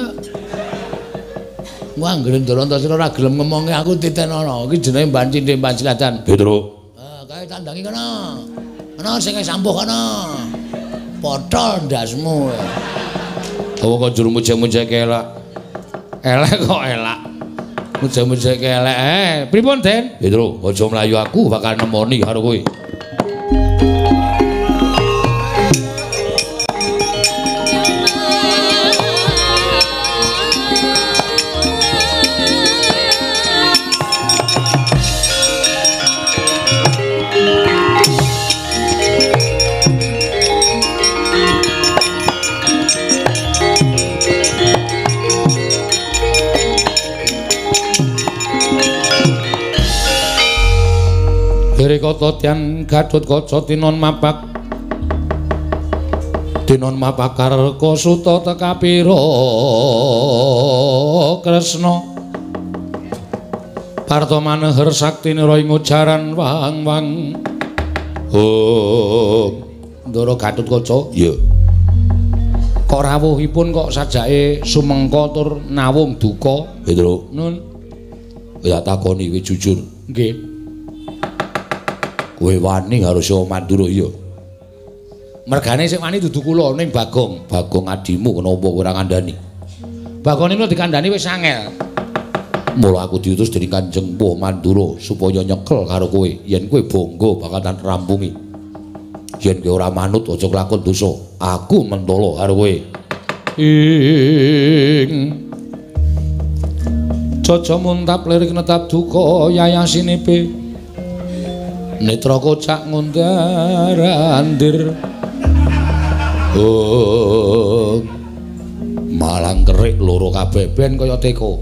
B: Gua anggere Ndara Antasena ora gelem ngomongi aku titenono. Iki jenenge Mbah Cindhe Mbah Cilatan.
A: Petruk.
B: Eh, kae tandangi kana. Ana sing sampuh kana. Potol ndasmu.
A: Apa kok juru mujek-mujek elak? Elek kok elak. Mujek-mujek elek. Eh, pripun, Den? Petruk, aja mlayu aku bakal nemoni karo kowe. Kota tian Gadot Kaca tinon mapak tinon mapakar kosuta tekapira Kresna parta maneher saktine ra ing ujaran wang-wang. Oh, Ndara Gadot Kaca, ya. Kok rawuhipun kok sajake sumengka tur nawung duka, Petruk. Nun. Ya takoni kowe jujur.
B: Nggih.
A: Kowe wani karo Sewa Mandura ya. Mergane sing wani dudu kula ning Bagong. Bagong adimu kenapa ora ngandani?
B: Bagong niku dikandani wis angel.
A: Mula aku diutus dening Kanjeng Puh Mandura supaya nyekel karo kowe yen kowe bangga bakalan rampungi. Yen kowe ora manut aja kelakon dosa. Aku mentolo karo kowe. Ing Caca muntap lirik netap duka yayasinipe. Netra kocak ngundarandir. Oh, malang kerik loro kabeh ben kaya teko.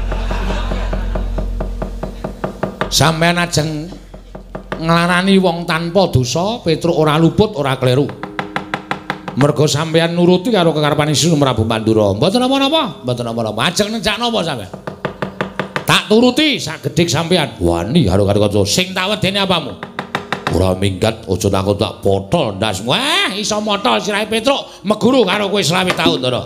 A: Sampeyan ajeng nglarani wong tanpa dosa, Petruk ora luput, ora kleru. Merga sampeyan nuruti karo kekarepan Isi Prabu Mandura. Mboten napa-napa, mboten napa-napa. Ajeng nenjak napa sampeyan? Tak turuti sagedhik sampeyan. Wani karo karo kanca sing tak wedeni apamu? Ora minggat aja takut tak potol ndasmu. Wah, iso motol sirahe Petruk meguru karo kowe selawe taun, Ndara.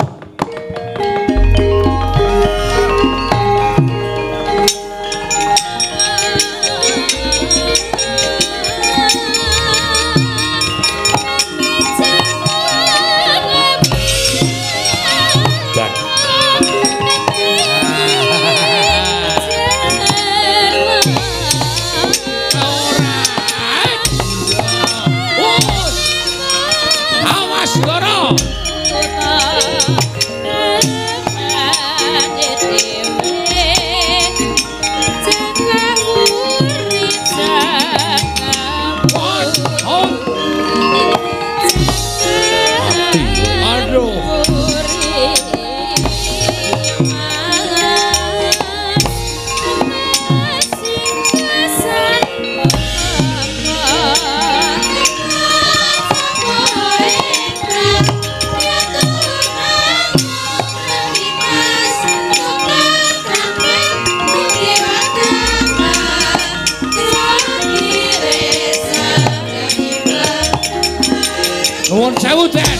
B: Nuwun sewu, Den.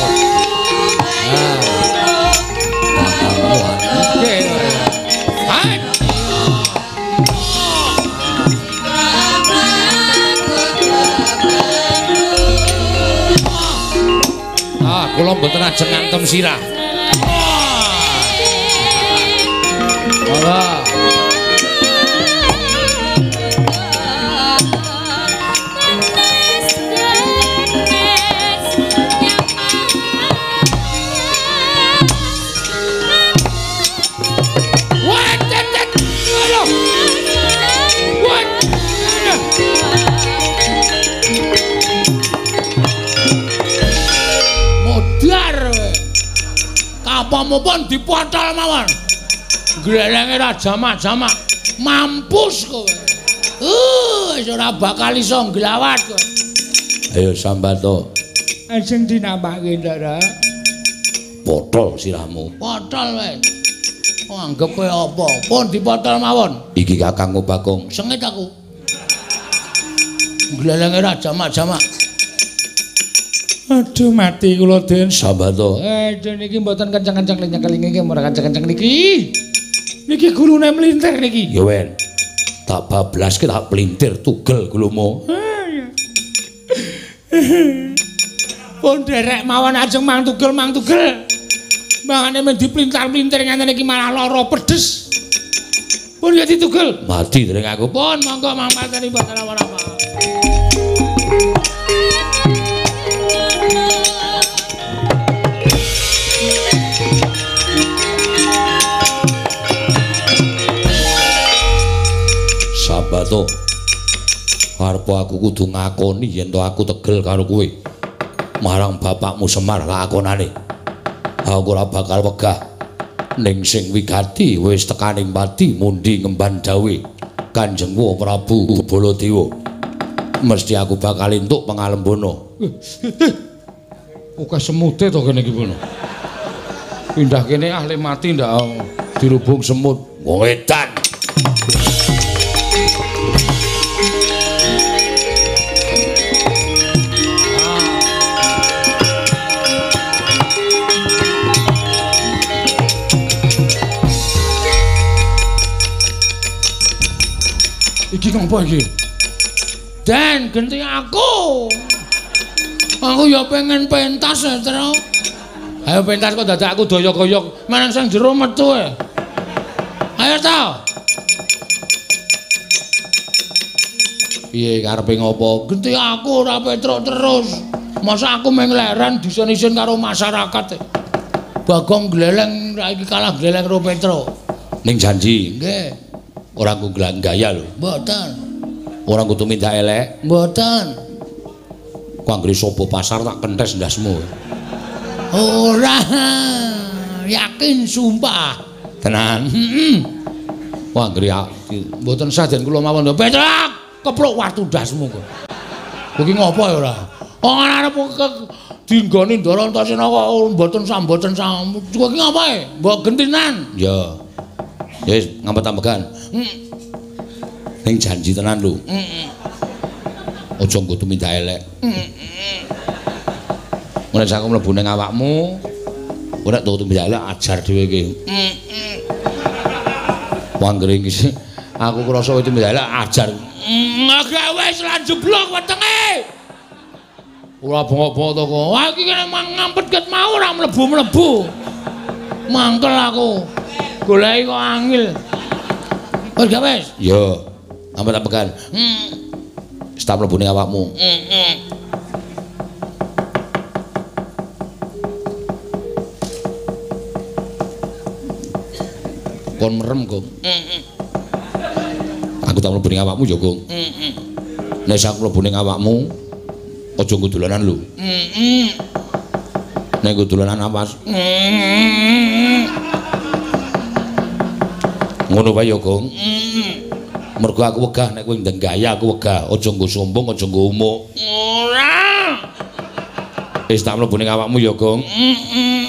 B: Ah, kula mboten ajeng ngantem sirah. Monggo. Apapun dipotol mawon. Glelenge ra jamak-jamak. Mampus kowe. Uh, wis ora bakal iso nglawat kowe. Ayo Sambato. Ajeng dinambake Ndara. Potol sirahmu. Potol wae. Oh, anggap kowe apa? Pun dipotol mawon. Iki Kakang Bagong. Sengit aku. Glelenge ra jamak-jamak. Aduh mati kula Den Sambato. Aduh niki mboten kencang-kencang nyekeli niki ora kencang-kencang niki. Niki gulune mlintir niki. Ya wen. Tak bablaske tak pelintir tugel gulumu. Pun derek mawon ajeng mang tugel mang tugel. Mangane men diplintar-plintir ngene iki malah lara pedes. Pun ya ditugel. Mati dereng aku. Pun monggo mang pateni mboten apa-apa. Sambato, arep aku kudu ngakoni yen to aku tegel karo kowe. Marang bapakmu Semar lakonane. Aku ora bakal wegah. Ning sing wigati wis tekaning pati mundi ngemban dawuh Kanjengmu Prabu Baladewa. Mesti aku bakal entuk pangalembono. Oke semute to kene iki pono. Pindah kene ahli mati ndak dirubung semut. Wong edan. Iki ngopo iki? Dan genti aku. Aku ya pengen pentas ya, Tru. Ayo pentas kok dadak aku doyok-doyok marang sang jero metu e. Ayo ta. Piye karepe ngopo? Genti aku ora petruk terus. Masa aku mengleren disen-isen karo masyarakat. Bagong gleleng ra iki kalah gleleng karo Petruk. Ning janji. Nggih. Ora ku gaya lho. Mboten. Ora kudu minta elek. Mboten. Ku anggere sapa pasar tak kentes ndasmu. Ora. Yakin sumpah. Tenan. Heeh. Ku anggere mboten saden kula mawon. Petruk, keplok watu ndasmu kok. Ku ki ngopo ya ora? Ora arep dinggoni Ndara Antasena kok mboten samboten sam. Ku ki ngopo e? Mbok gentinan. Ya. Ya wis ngampet-ampekan. Heeh. Ning janji tenan lho. Heeh. Aja nggo minta elek. Heeh. Mulai sak mlebu ning awakmu, ora tuku minta elek ajar dhewe iki. Heeh. Wanggere iki aku krasa itu minta elek ajar. Agak wis lan jeblok wetenge. Ora bengok-bengok to kok. Wah iki kene ngampet ket mau ora mlebu-mlebu. Mangkel aku. Goleki kok angel. Wis gak wis? Yo. Ampet-ampekan. Heeh. Wis tak mlebu ning awakmu. Heeh. Kon merem, Gong. Heeh. Aku tak mlebu ning awakmu yo, Gong. Heeh. Nek sak mlebu ning awakmu aja nggo dolanan lho. Heeh. Nek nggo dolanan awas. Heeh. Ngono wae ya, Gong. Heeh. Mergo aku wegah nek kowe ndang gaya aku wegah, aja nggo sombong, aja nggo umuk. Ora. Wis tak mlebu ning awakmu ya, Gong. Heeh.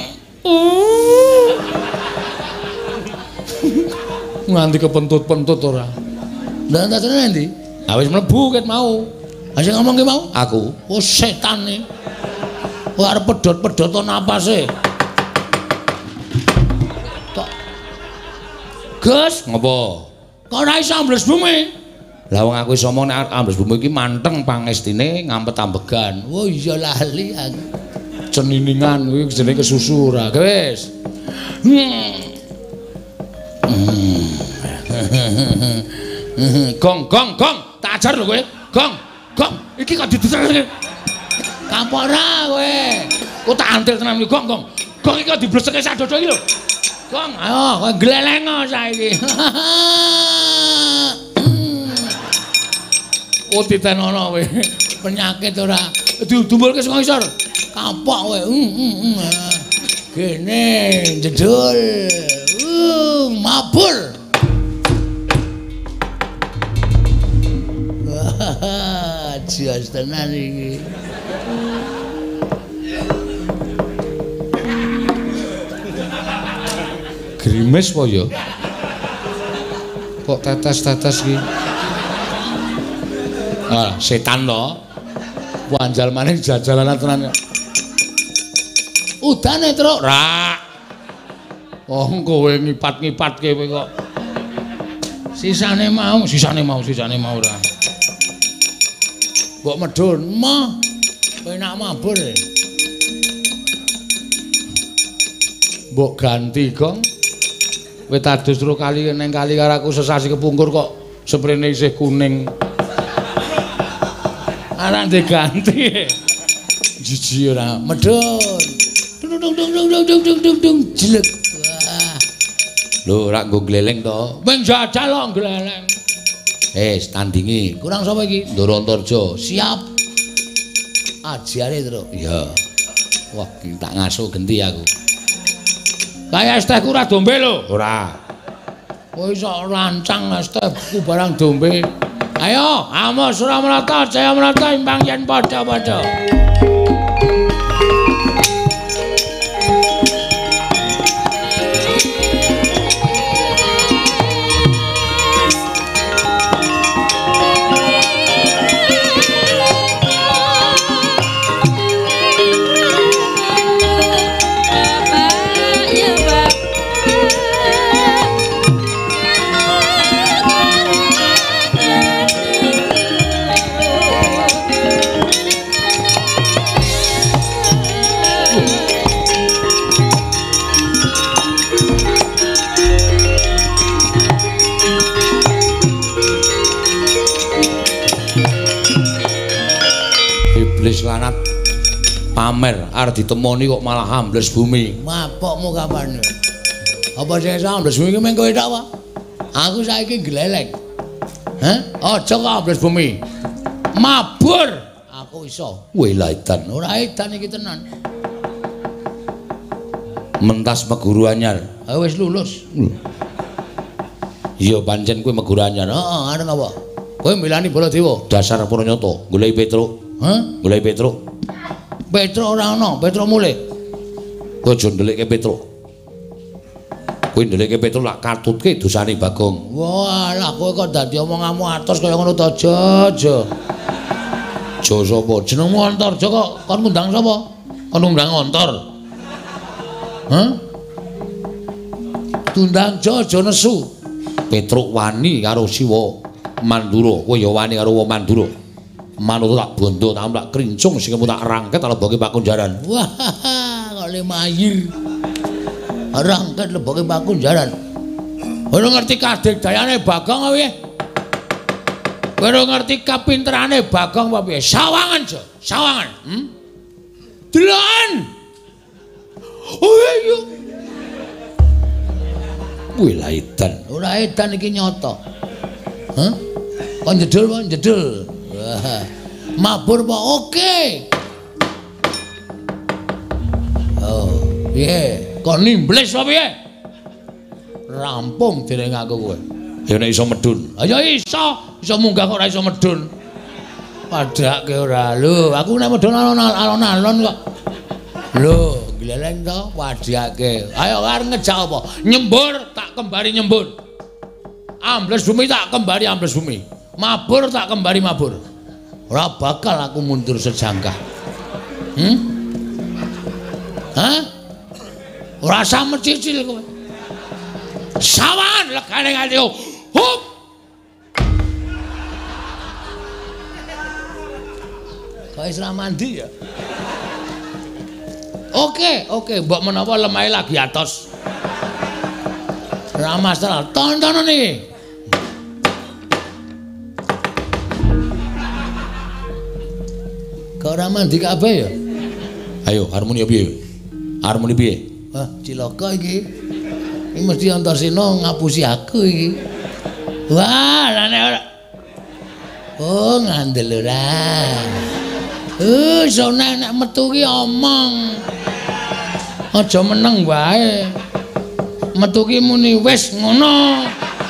B: Nganti kepentut-pentut ora. Lah entasane ndi? Ah wis mlebu ket mau. Ha sing ngomong ki mau? Aku. Oh setan iki. Kok arep pedhot-pedhot napase. Kok Gus,
A: ngopo?
B: kok ora iso ambles bumi?
A: Lah wong aku iso omong nek ambles bumi iki manteng pangestine ngampet ambegan.
B: Oh iya lali aku.
A: Ceniningan kuwi jenenge kesusu ora. Wis.
B: Gong gong gong, tak ajar lho kowe. Gong, gong. Iki kok diditerke. Kapora kowe. Ku tak antil tenan iki gong gong. Gong iki kok dibleseke sak dodo iki lho. Gong, ayo kowe glelengo saiki. Oh ditenono kowe. Penyakit ora. Didumbulke saka ngisor. Kapok kowe. Kene jedul. Uh, mabur. Wah, jias tenan iki.
A: Grimes po ya? Kok tetes-tetes iki? Ah, setan to. Wanjal maning jajalanan tenan.
B: Udane, Truk.
A: Ra. Oh, kowe ngipat-ngipatke kowe kok.
B: Sisane mau, sisane mau, sisane mau ora. Mbok medhun, mah. Penak mabur.
A: Mbok ganti, Gong. Kowe tadus terus kali neng kali karo aku sesasi kepungkur kok sprene isih kuning.
B: Arang diganti.
A: Jiji ora.
B: Medhun. Dung dung dung dung dung dung dung dung jelek. Wah.
A: Lho, ora nggo gleleng to.
B: Wing jajal kok gleleng.
A: Eh, tandingi.
B: Kurang sapa iki?
A: Ndoro Antarja.
B: Siap. Ajare, Truk.
A: Iya. Wah, tak ngaso genti aku.
B: Kaya es tehku ora dombe lho.
A: Ora.
B: Kowe iso rancang es tehku barang dombe. Ayo, Amos Suramrata, Jaya Merata imbang yen padha-padha.
A: Lanat pamer arep ditemoni kok malah ambles bumi.
B: Mapokmu kapan? Apa sing ambles bumi ki meng kowe tok apa? Aku saiki gleleng. Hah? Aja kok ambles bumi. Mabur. Aku iso.
A: Weh lah edan.
B: Ora edan iki tenan.
A: Mentas meguru anyar.
B: Ah wis lulus.
A: Iya pancen kowe meguru anyar.
B: Heeh, areng apa? Kowe milani Baladewa.
A: Dasar Puranyata, goleki Petruk.
B: Hah?
A: Goleki Petruk.
B: Petruk ora ana, Petruk mulih.
A: Kowe aja ndelikke Petruk. Kowe ndelikke Petruk lak katutke dosane Bagong.
B: Walah kowe kok dadi omonganmu atos kaya ngono to, Jojo.
A: Jo sapa?
B: Jenengmu Antarja kok kon ngundang sapa? Kon ngundang Antar. Hah? Tundang Jojo nesu.
A: Petruk wani karo Siwa Mandura. Kowe ya wani karo wong Mandura. Manut tak bondo tak tak krincung sing tak rangket leboke Pakunjaran.
B: Wah, kok le mayir. Rangket leboke Pakunjaran. Ora ngerti kadegdayane Bagong apa piye? Ora ngerti kapinterane Bagong apa piye? Sawangan, Jo. Sawangan. Hmm? Deloken. Oh iya.
A: Kuwi la edan.
B: Ora edan iki nyata. Hah? Kon jedul, kon jedul. Wah, mabur apa? Oke. Oh, piye? Kok nimblis apa piye? Rampung dereng aku kowe.
A: Ya nek iso medun.
B: Ayo iso, iso munggah kok ora iso medun. Padake ora. Lho, aku nek medun alon-alon kok. Lho, gleleng to, padake. Ayo arep ngejak apa? Nyembur tak kembali nyembur. Ambles bumi tak kembali ambles bumi. Mabur tak kembali mabur. Ora bakal aku mundur sejangkah. Hmm? Hah? Ora usah mecicil kowe. Sawan legane ngati. Hup. Kok Islam mandi ya? Oke, oke, mbok menawa lemahe lagi atos. Ora masalah, tontonan iki. Kok ora mandi kabeh ya?
A: Ayo, harmoni piye? Harmoni piye?
B: Wah, cilaka iki. Iki mesti Antarsena ngapusi aku iki. Wah, lane ora. Oh, ngandel ora. Eh, sone nek metu ki omong. Aja meneng wae. Metu ki muni wis ngono.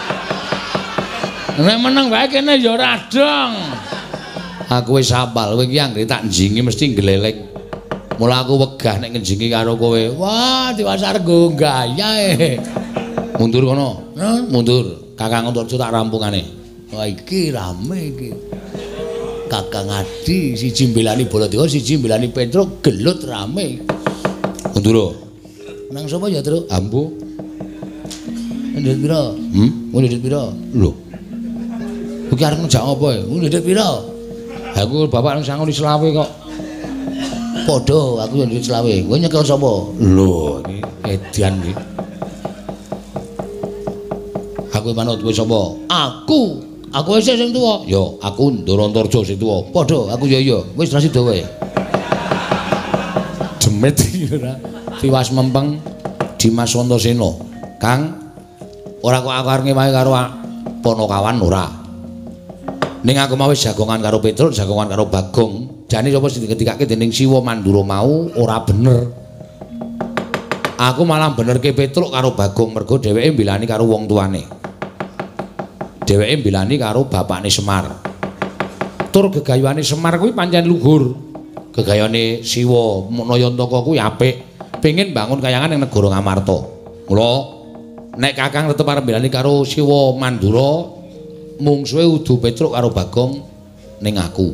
B: Nek meneng wae kene ya ora dong.
A: Aku wis apal kowe iki anggere tak njingi mesti gleleng. Mula aku wegah nek ngenjingi karo kowe.
B: Wah, diwasar go gayae.
A: Mundur kono.
B: Hah?
A: Mundur. Kakang Antarja tak rampungane.
B: Wah, iki rame iki. Kakang Adi siji mbelani Baladewa, siji mbelani Petruk, gelut rame.
A: Mundur.
B: Nang sapa ya, Truk?
A: Ambu.
B: Ndhet pira?
A: Hmm?
B: Ndhet pira?
A: Lho. Kowe ki arep ngejak apa ya?
B: Ndhet pira?
A: Aku bapak nang sangon selawe kok.
B: Padha, aku yo ndhet selawe. Kowe nyekel sapa?
A: Lho, iki edian iki. Aku manut kowe sapa?
B: Aku. Aku wis sing tuwa.
A: Yo, aku Ndara Antarja sing tuwa.
B: Padha, aku yo iya. Wis rasi dawa.
A: Demet iki ora. Tiwas mempeng Dimas Antasena. Kang, ora kok aku arep ngewahi karo Ponokawan ora. Ning aku mau wis jagongan karo Petruk, jagongan karo Bagong. Jane sapa sing diketikake dening Siwa Mandura mau ora bener. Aku malah benerke Petruk karo Bagong mergo dheweke mbilani karo wong tuane. Dheweke mbilani karo bapakne Semar. Tur gegayuhane Semar kuwi pancen luhur. Gegayane Siwa Nayantaka kuwi apik. Pengin bangun kayangan ning negara Ngamarta. Mula nek Kakang tetep arep mbilani karo Siwa Mandura, mungsuhe udu Petruk karo Bagong ning aku.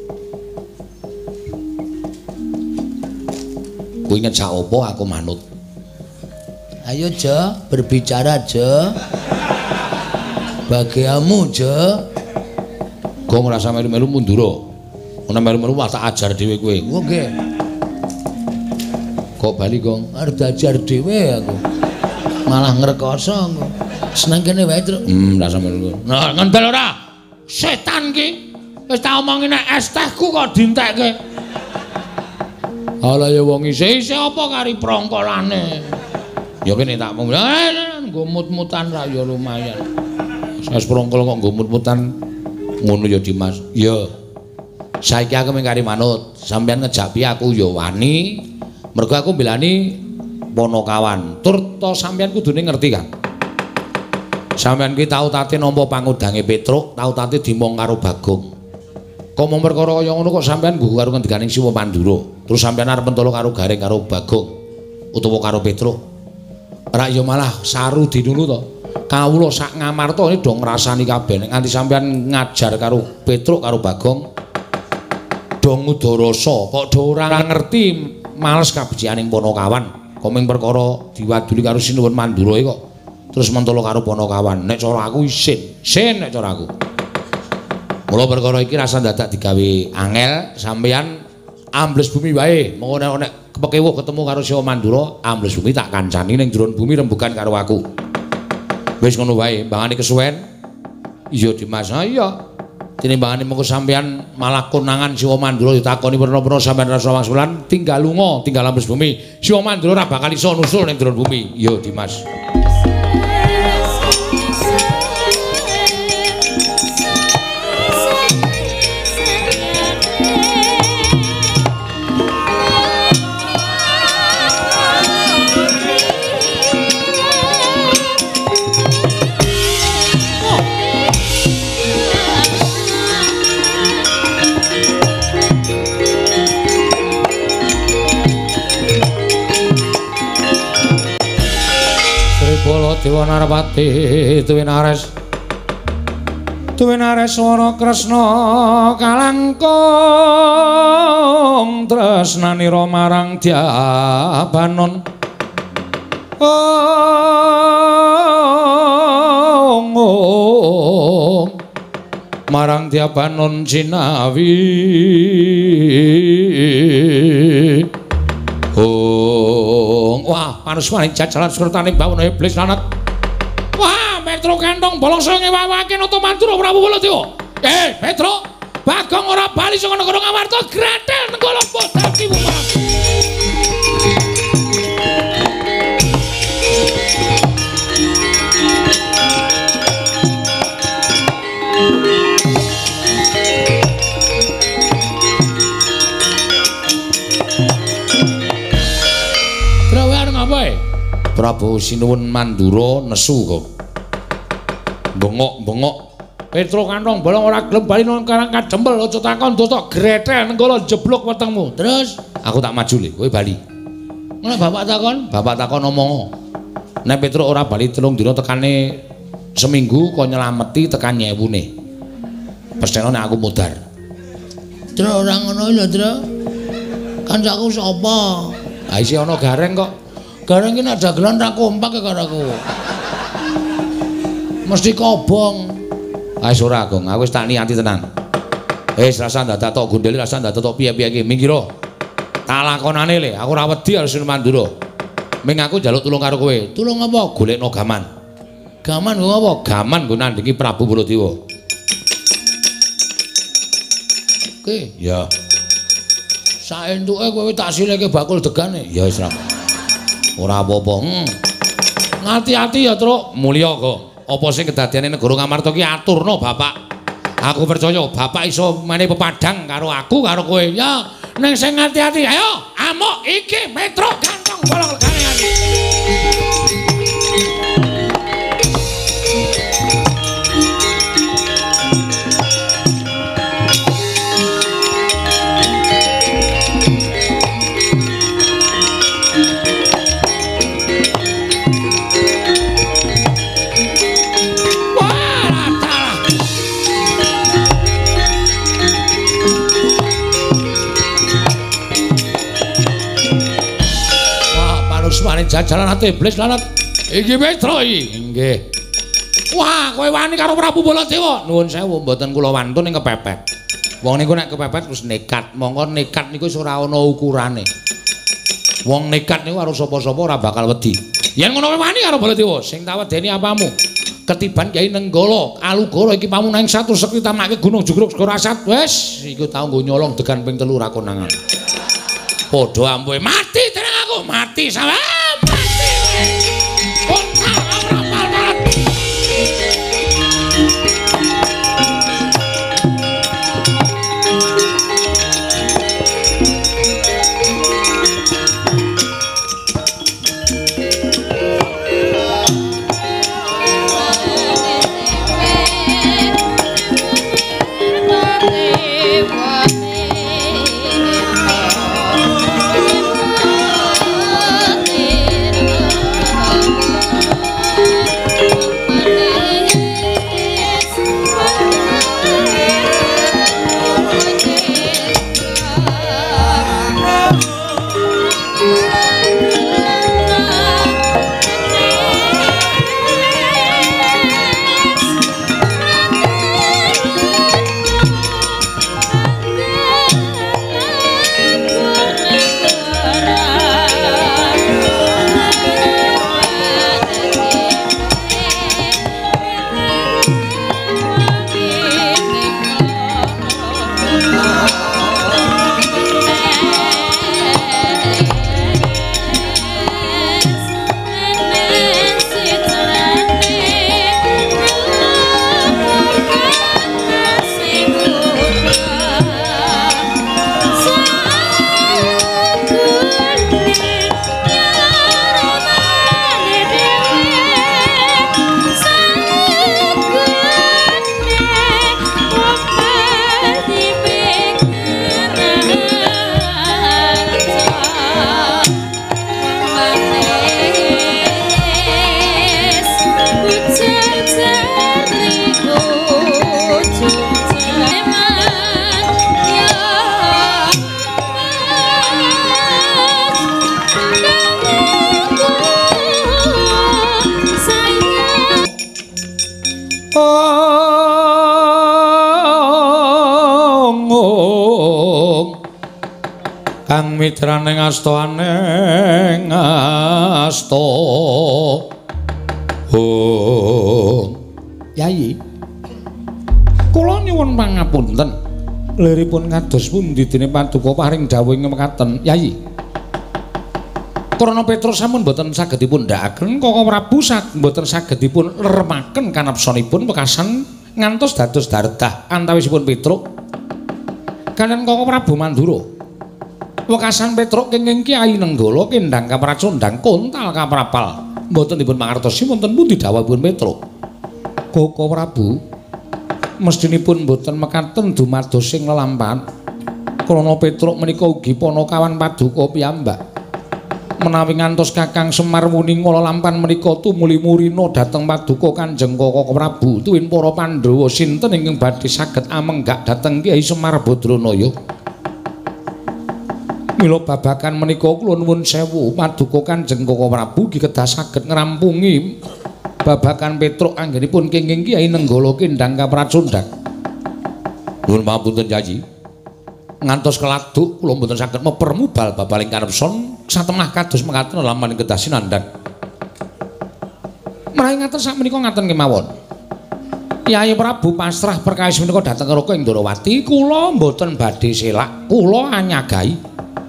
A: Kuwi ngejak apa aku manut.
B: Ayo, Jo, berbicara, Jo. Bagiamu, Jo.
A: Gong ora sampe melu mundura. Ana melu-melu tak ajar dhewe kowe.
B: Oke.
A: Kok bali, Gong?
B: Arep diajar dhewe aku. Malah ngrekoso aku. Seneng kene wae, Truk.
A: Hmm, ora sampe melu.
B: Nah, ngendel ora. Setan ki. Wis tak omongi nek es tehku kok dientekke.
A: Ala ya wong isih
B: Isih apa kari prongkolane?
A: ya kene tak mung
B: nggo mut-mutan ra ya lumayan.
A: Wis prongkol kok nggo mut-mutan ngono ya Dimas. Ya. Saiki aku mung kari manut. Sampeyan ngejak piye aku ya wani. Mergo aku mbelani Ponokawan. Tur to sampeyan kudune ngerti kan. Sampeyan ki tau tate nampa pangudange Petruk, tau tate dimong karo Bagong. Kok mung perkara kaya ngono kok sampeyan nggugu karo ngendikaning Siwa Mandura. Terus sampeyan arep mentolo karo Garing karo Bagong utawa karo Petruk. Ora ya malah saru dinulu to. Kawula sak Ngamarta iki do ngrasani kabeh nek nganti sampeyan ngajar karo Petruk karo Bagong do ngudarasa kok do ora ngerti males kabecianing Ponokawan. Kok mung perkara diwaduli karo Sinuwun Mandura kok terus mentolo karo Ponokawan. Nek cara aku isin, sin nek cara aku. Mula perkara iki rasa dadak digawe angel sampeyan ambles bumi wae. Mengko nek kepekewuh ketemu karo Siwa Mandura, ambles bumi tak kancani ning jero bumi rembugan karo aku. Wis ngono wae, mbangane kesuwen. Iya Dimas, ha iya. Tinimbangane mengko sampeyan malah konangan Siwa Mandura ditakoni pernah-pernah sampeyan rasa wangsulan, tinggal lunga, tinggal ambles bumi. Siwa Mandura ora bakal iso nusul ning jero bumi. Iya Dimas. Dewa Narpati Tuwinares Tuwinares Swara Kresna kalangkung wong tresnanira marang Dyabanon oh marang Dyabanon Cinawi oh wah panuswaning jajalan surtaning bawana iblis lanat wah Petro kantong bolongso ngewawake nata mantura Prabu Baladewa eh Petro Bagong ora bali saka negara Ngamarta graten nenggala bodaki bumarang Trawan ngapae Prabu sinuwun Mandura nesu kok bengok-bengok Petro kantong bolong ora gelem bali nang karang kadempel aja takon dosa gretel nenggala jeblok wetengmu. Terus aku tak maju le, kowe bali. Nek bapak takon, bapak takon omong. Nek Petro ora bali telung dina tekane seminggu kok nyelameti tekan nyewune. Pesthene nek aku mudar. Tru ora ngono lho, Tru. Kancaku sapa? Ha isi ana gareng kok. Gareng iki nek dagelan ra kompak karo aku. Mesti kobong. Wis ora Gong, aku wis tak niati tenan. Wis rasa dadak tok gondeli, rasa dadak tok piye-piye iki. Minggiro. Tak lakonane le, aku ora wedi harus Mandura. Ming aku njaluk tulung karo kowe. Tulung apa? Golekno gaman. Gaman nggo apa? Gaman nggo nandingi Prabu Baladewa. Oke, ya. Saentuke kowe tak sileke bakul degane. Ya wis ra. Ora apa-apa. Hmm. Ngati-ati ya, Truk. Mulya kok. Apa sing kedadiane negara Ngamarta ki aturno Bapak. Aku percaya Bapak iso mene pepadang karo aku karo kowe. Ya, ning sing ngati-ati ayo amuk iki Petro kantong bolong legane ati. Suwane jajalan ati iblis lanat. Iki Petro iki. Nggih. Wah, kowe wani karo Prabu Baladewa. Nuwun sewu, mboten kula wantun ing kepepet. Wong niku nek kepepet wis nekat. Monggo nekat niku wis ora ana ukurane. Wong nekat niku karo sapa-sapa ora bakal wedi. Yen ngono kowe wani karo Baladewa, sing tak wedeni apamu? Ketiban Kyai Nenggala, Alugara iki pamunahing satu sekti tamake Gunung Jugruk Segara Asat. Wis, iku tau nggo nyolong degan ping telu ra konangan. Padha ampuhe mati tenang aku, mati sampe mati. Ora ora malat.
D: What
A: kang mitraning asta aneng asta. Oh Yayi, kula nyuwun pangapunten. Liripun kados pundi dene Paduka paring dawuh mekaten, Yayi? Krana Petrus sampun boten saged dipun ndhakaken, Koko Prabu saged boten saged dipun leremaken kanapsanipun wekasan ngantos dados dardah antawisipun Petruk kaliyan Koko Prabu Mandura. Wekasan Petruk kenging Kyai Nenggala kendhang kapracondhang kontal kaprapal boten dipun mangertosi wonten pundi dawuhipun Petruk. Koko Prabu mestinipun boten mekaten dumados sing lelampahan krana Petruk menika ugi Panakawan Paduka piyambak. Menawi ngantos Kakang Semar muni nglalampan menika tumuli murina dhateng Paduka Kanjeng Koko Prabu tuwin para Pandhawa sinten ingkang badhe saged amenggak dhateng Kyai Semar Badranaya. Mila babakan menika kula nuwun sewu Paduka Kanjeng Koko Prabu nggih kedah saged ngrampungi babakan Petruk anggenipun kenging Kyai Nenggala kendhang kapracondhang. Nuwun pamunten Yayi. Ngantos keladuk kula mboten saged mepermubal babaling karepson satemah kados mekaten lampahan kedah sinandhang. Menawi ngaten sakmenika ngaten kemawon. Kyai Prabu pasrah perkawis menika dhateng Raka Indrawati, kula mboten badhe selak, kula anyagahi.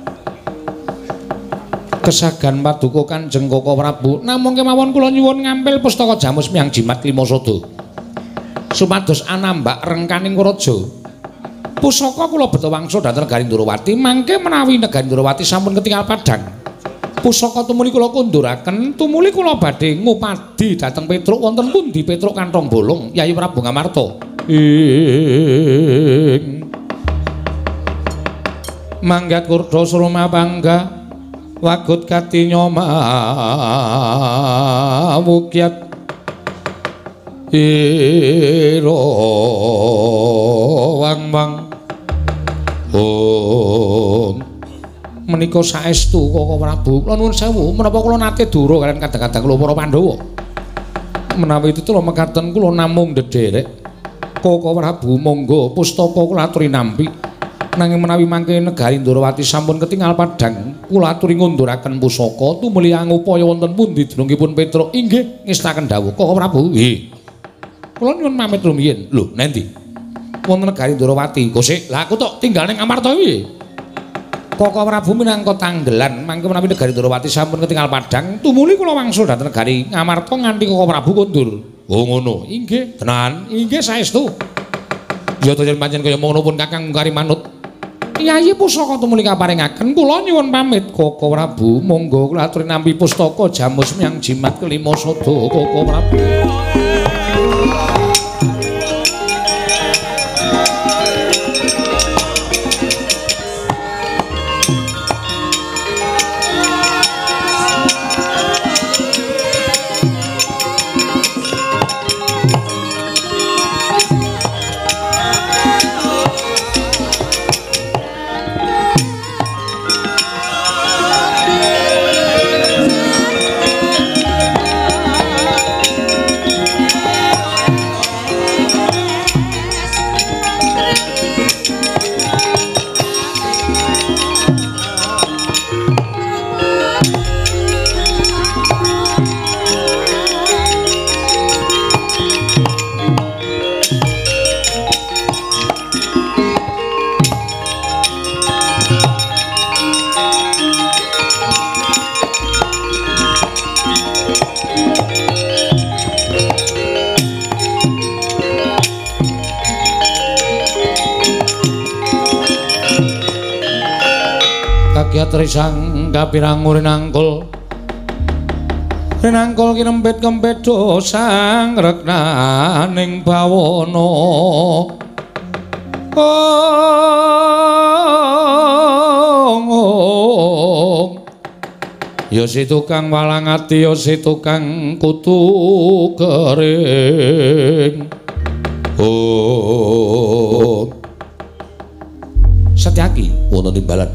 A: Kesagan Paduka Kanjeng Koko Prabu, namung kemawon kula nyuwun ngampil pustaka Jamus Miang Jimat Lima Sada. Supados anambak rengkaning raja. Pusaka kula beto wangsul dhateng Negari Ndrawati, mangke menawi Negari Ndrawati sampun ketingal padhang. Pusaka tumuli kula kunduraken, tumuli kula badhe ngupadi dhateng Petruk wonten pundi Petruk kantong bolong, Yayi Prabu Ngamarta. Ing manggat kurda surma pangga, wagut katinyoma wukyat. Iro wang-wang oh menika saestu Koko Prabu kula nuwun sewu menapa kula nate dura kaliyan kadang-kadang kula para Pandhawa menawi titula mekaten kula namung ndederek Koko Prabu monggo pustaka kula aturi nampi nanging menawi mangke Negari Ndrawati sampun ketingal padhang kula aturi ngunduraken pusaka tumuli angupaya wonten pundi dunungipun Petruk inggih ngestaken dawuh Koko Prabu. Nggih. Kula nyuwun pamit rumiyin. Lho, nendi? Wonten Negari Ndrawati. Gosik, lha aku tok tinggal ning Amarta piye? Koko Prabu minangka tanggelan, mangke menawi Negari Ndrawati sampun ketingal padhang, tumuli kula wangsul dhateng Negari Ngamarta nganti Koko Prabu kondur. Oh ngono. Inggih, tenan. Inggih saestu. Ya to yen pancen kaya ngono pun Kakang Mungkari manut. Yayi pusaka tumuli kaparingaken, kula nyuwun pamit Koko Prabu. Monggo kula aturi nampi pustaka Jamus Miang Jimat Kelima Sada Koko Prabu. Trisang kapirang rinangkul rinangkul kinempit kempit dosang reknaning bawana ong ya si tukang walang ati ya si tukang kutu kering oh Setyaki wonten timbalan.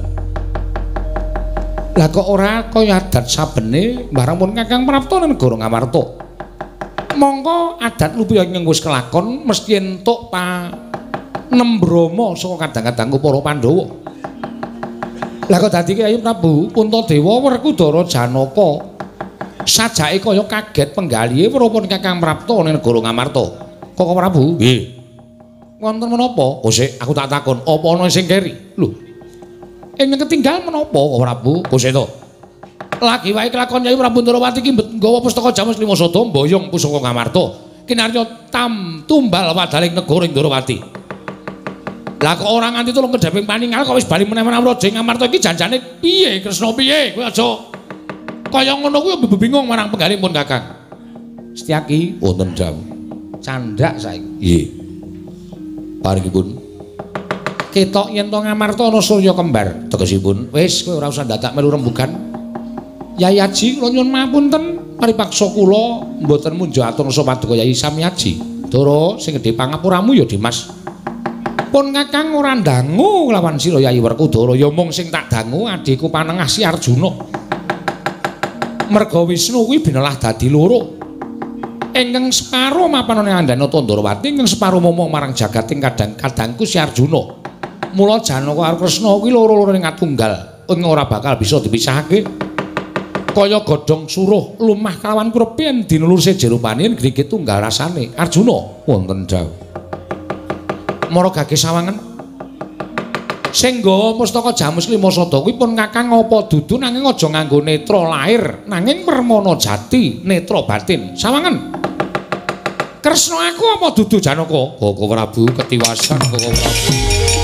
A: Lah kok ora kaya adat sabene barang pun Kakang Prapta negara Ngamarta. Mongko adat lupiya ing wis kelakon mesti entuk pa nembrama saka kadang-kadang para Pandhawa. Lah kok dadi Kyai Prabu Puntadewa Werkudara Janaka sajake kaya kaget penggalihe prapun Kakang Prapta ning negara Ngamarta. Koko Prabu? Nggih. Wonten menapa? Oh sik aku tak takon, apa ana sing keri? Lho. Ing ketinggal menapa Koko Prabu? Oh sik to. Lagi wae kelakon Kyai Prabu Ndrawati iki nggawa pustaka Jamus Lima Sada mboyong pusaka Ngamarta. Kinarya tam tumbal wadaling negara Ndrawati. Lah kok ora nganti tulung kedhaping paningal kok wis bali meneh-meneh Raja Ngamarta iki janjane piye Kresna piye? Kowe aja kaya ngono kuwi bingung marang penggalipun Kakang. Setyaki wonten dawuh. Candhak saiki. Nggih. Paringipun. Ketok yen to Ngamarta ana Surya kembar. Tegesipun, wis kowe ora usah dadak melu rembugan. Yai Aji kula nyuwun mapunten, paripaksa kula mboten munjo atur sapaduka Yai Sami Aji. Dara sing gedhe pangapuramu ya Dimas. Pun Kakang ora ndangu lawan sira Yai Werkudara, ya mung sing tak dangu adhiku Panengah Si Arjuna. Merga Wisnu kuwi binelah dadi loro. Ingkang separo mapanane Andanata Ndrawati, ingkang separo momong marang jagating kadang-kadangku Si Arjuna. Mula Janaka karo Kresna kuwi loro-loro ing atunggal, ing ora bakal bisa dipisahake. Kaya godhong suruh lumah kalawan kurepe yen dinulurse jerupane grigit tunggal rasane. Arjuna wonten dawuh. Mara gage sawangen. Sing nggawa pustaka Jamus Lima Sada kuwi pun Kakang apa dudu nanging aja nganggo netra lahir nanging permana jati netra batin. Sawangen. Kresna aku apa dudu Janaka? Koko Prabu ketiwasan Koko Prabu.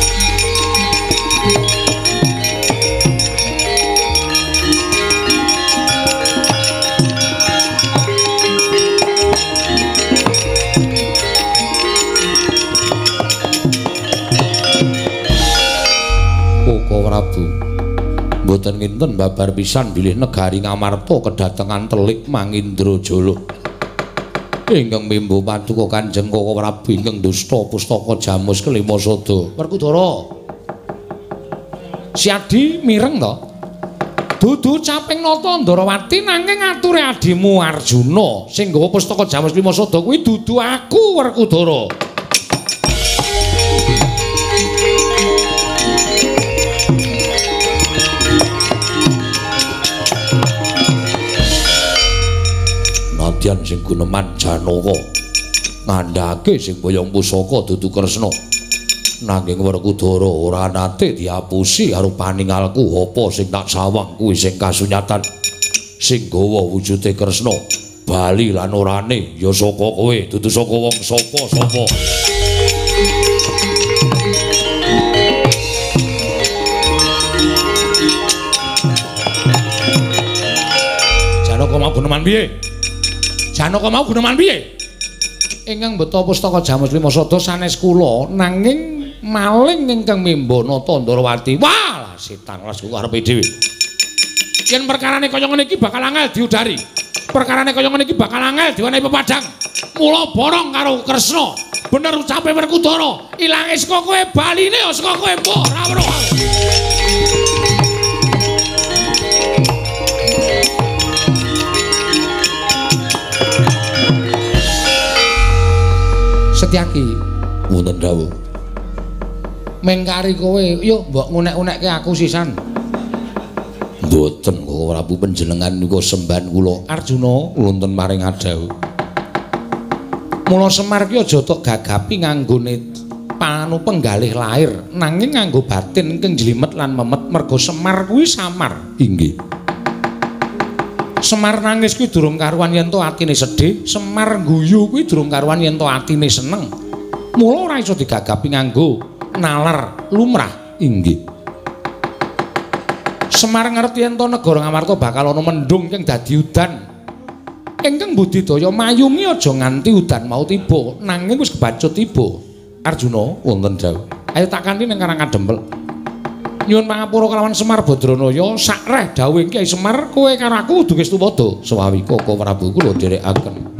A: Prabu mboten nginten babar pisan bilih negari Ngamarta kedatengan telik Mangindrajala ingkang mimbu paduka Kanjeng Koko Prabu ingkang dusta pustaka Jamus Kelima Sada. Werkudara Si Adi mireng to dudu caping nata Ndrawati nanging ature adimu Arjuna sing nggawa pustaka Jamus Lima Sada kuwi dudu aku Werkudara. Nadyan sing guneman Janaka ngandhake sing boyong pusaka dudu Kresna nanging Werkudara ora nate diapusi karo paningalku apa sing tak sawang kuwi sing kasunyatan sing gawa wujude Kresna bali lan orane ya saka kowe dudu saka wong sapa-sapa. Janaka mau guneman piye? Janaka mau guneman piye? Ingkang beta pustaka Jamus Lima Sada sanes kula nanging maling ingkang mimba nata Ndrawati. Wah, setan las kok arepe dhewe. Yen perkarane kaya ngene iki bakal angel diudari. Perkarane kaya ngene iki bakal angel diwenehi pepadang. Mula borong karo Kresna. Bener ucape Werkudara, ilange saka kowe baline ya saka kowe mbok ora weruh. Setyaki wonten dawuh mengkari kowe yo mbok ngunek-unekke aku sisan mboten kok Prabu panjenengan niku sembahan kula Arjuna wonten maring adhawu mula Semar ki aja tok gagapi nganggone panu penggalih lahir nanging nganggo batin ingkang jlimet lan memet merga Semar kuwi samar inggih. Semar nangis kuwi durung karuan yen to atine sedih, Semar guyu kuwi durung karuan yen to atine seneng. Mula ora iso digagapi nganggo nalar lumrah inggih. Semar ngerti yen to negara Ngamarta bakal ana mendung kang dadi udan. Ingkang budidaya mayungi aja nganti udan mau tiba, nanging wis kebacut tiba. Arjuna wonten dawuh. Ayo tak kanthi ning Karang Kadempel. Nyuwun pangapura kalawan Semar Badranaya sak reh dawuh Kyai Semar kowe karo aku kudu Gestupada sawawi Koko Prabu kula dherekaken.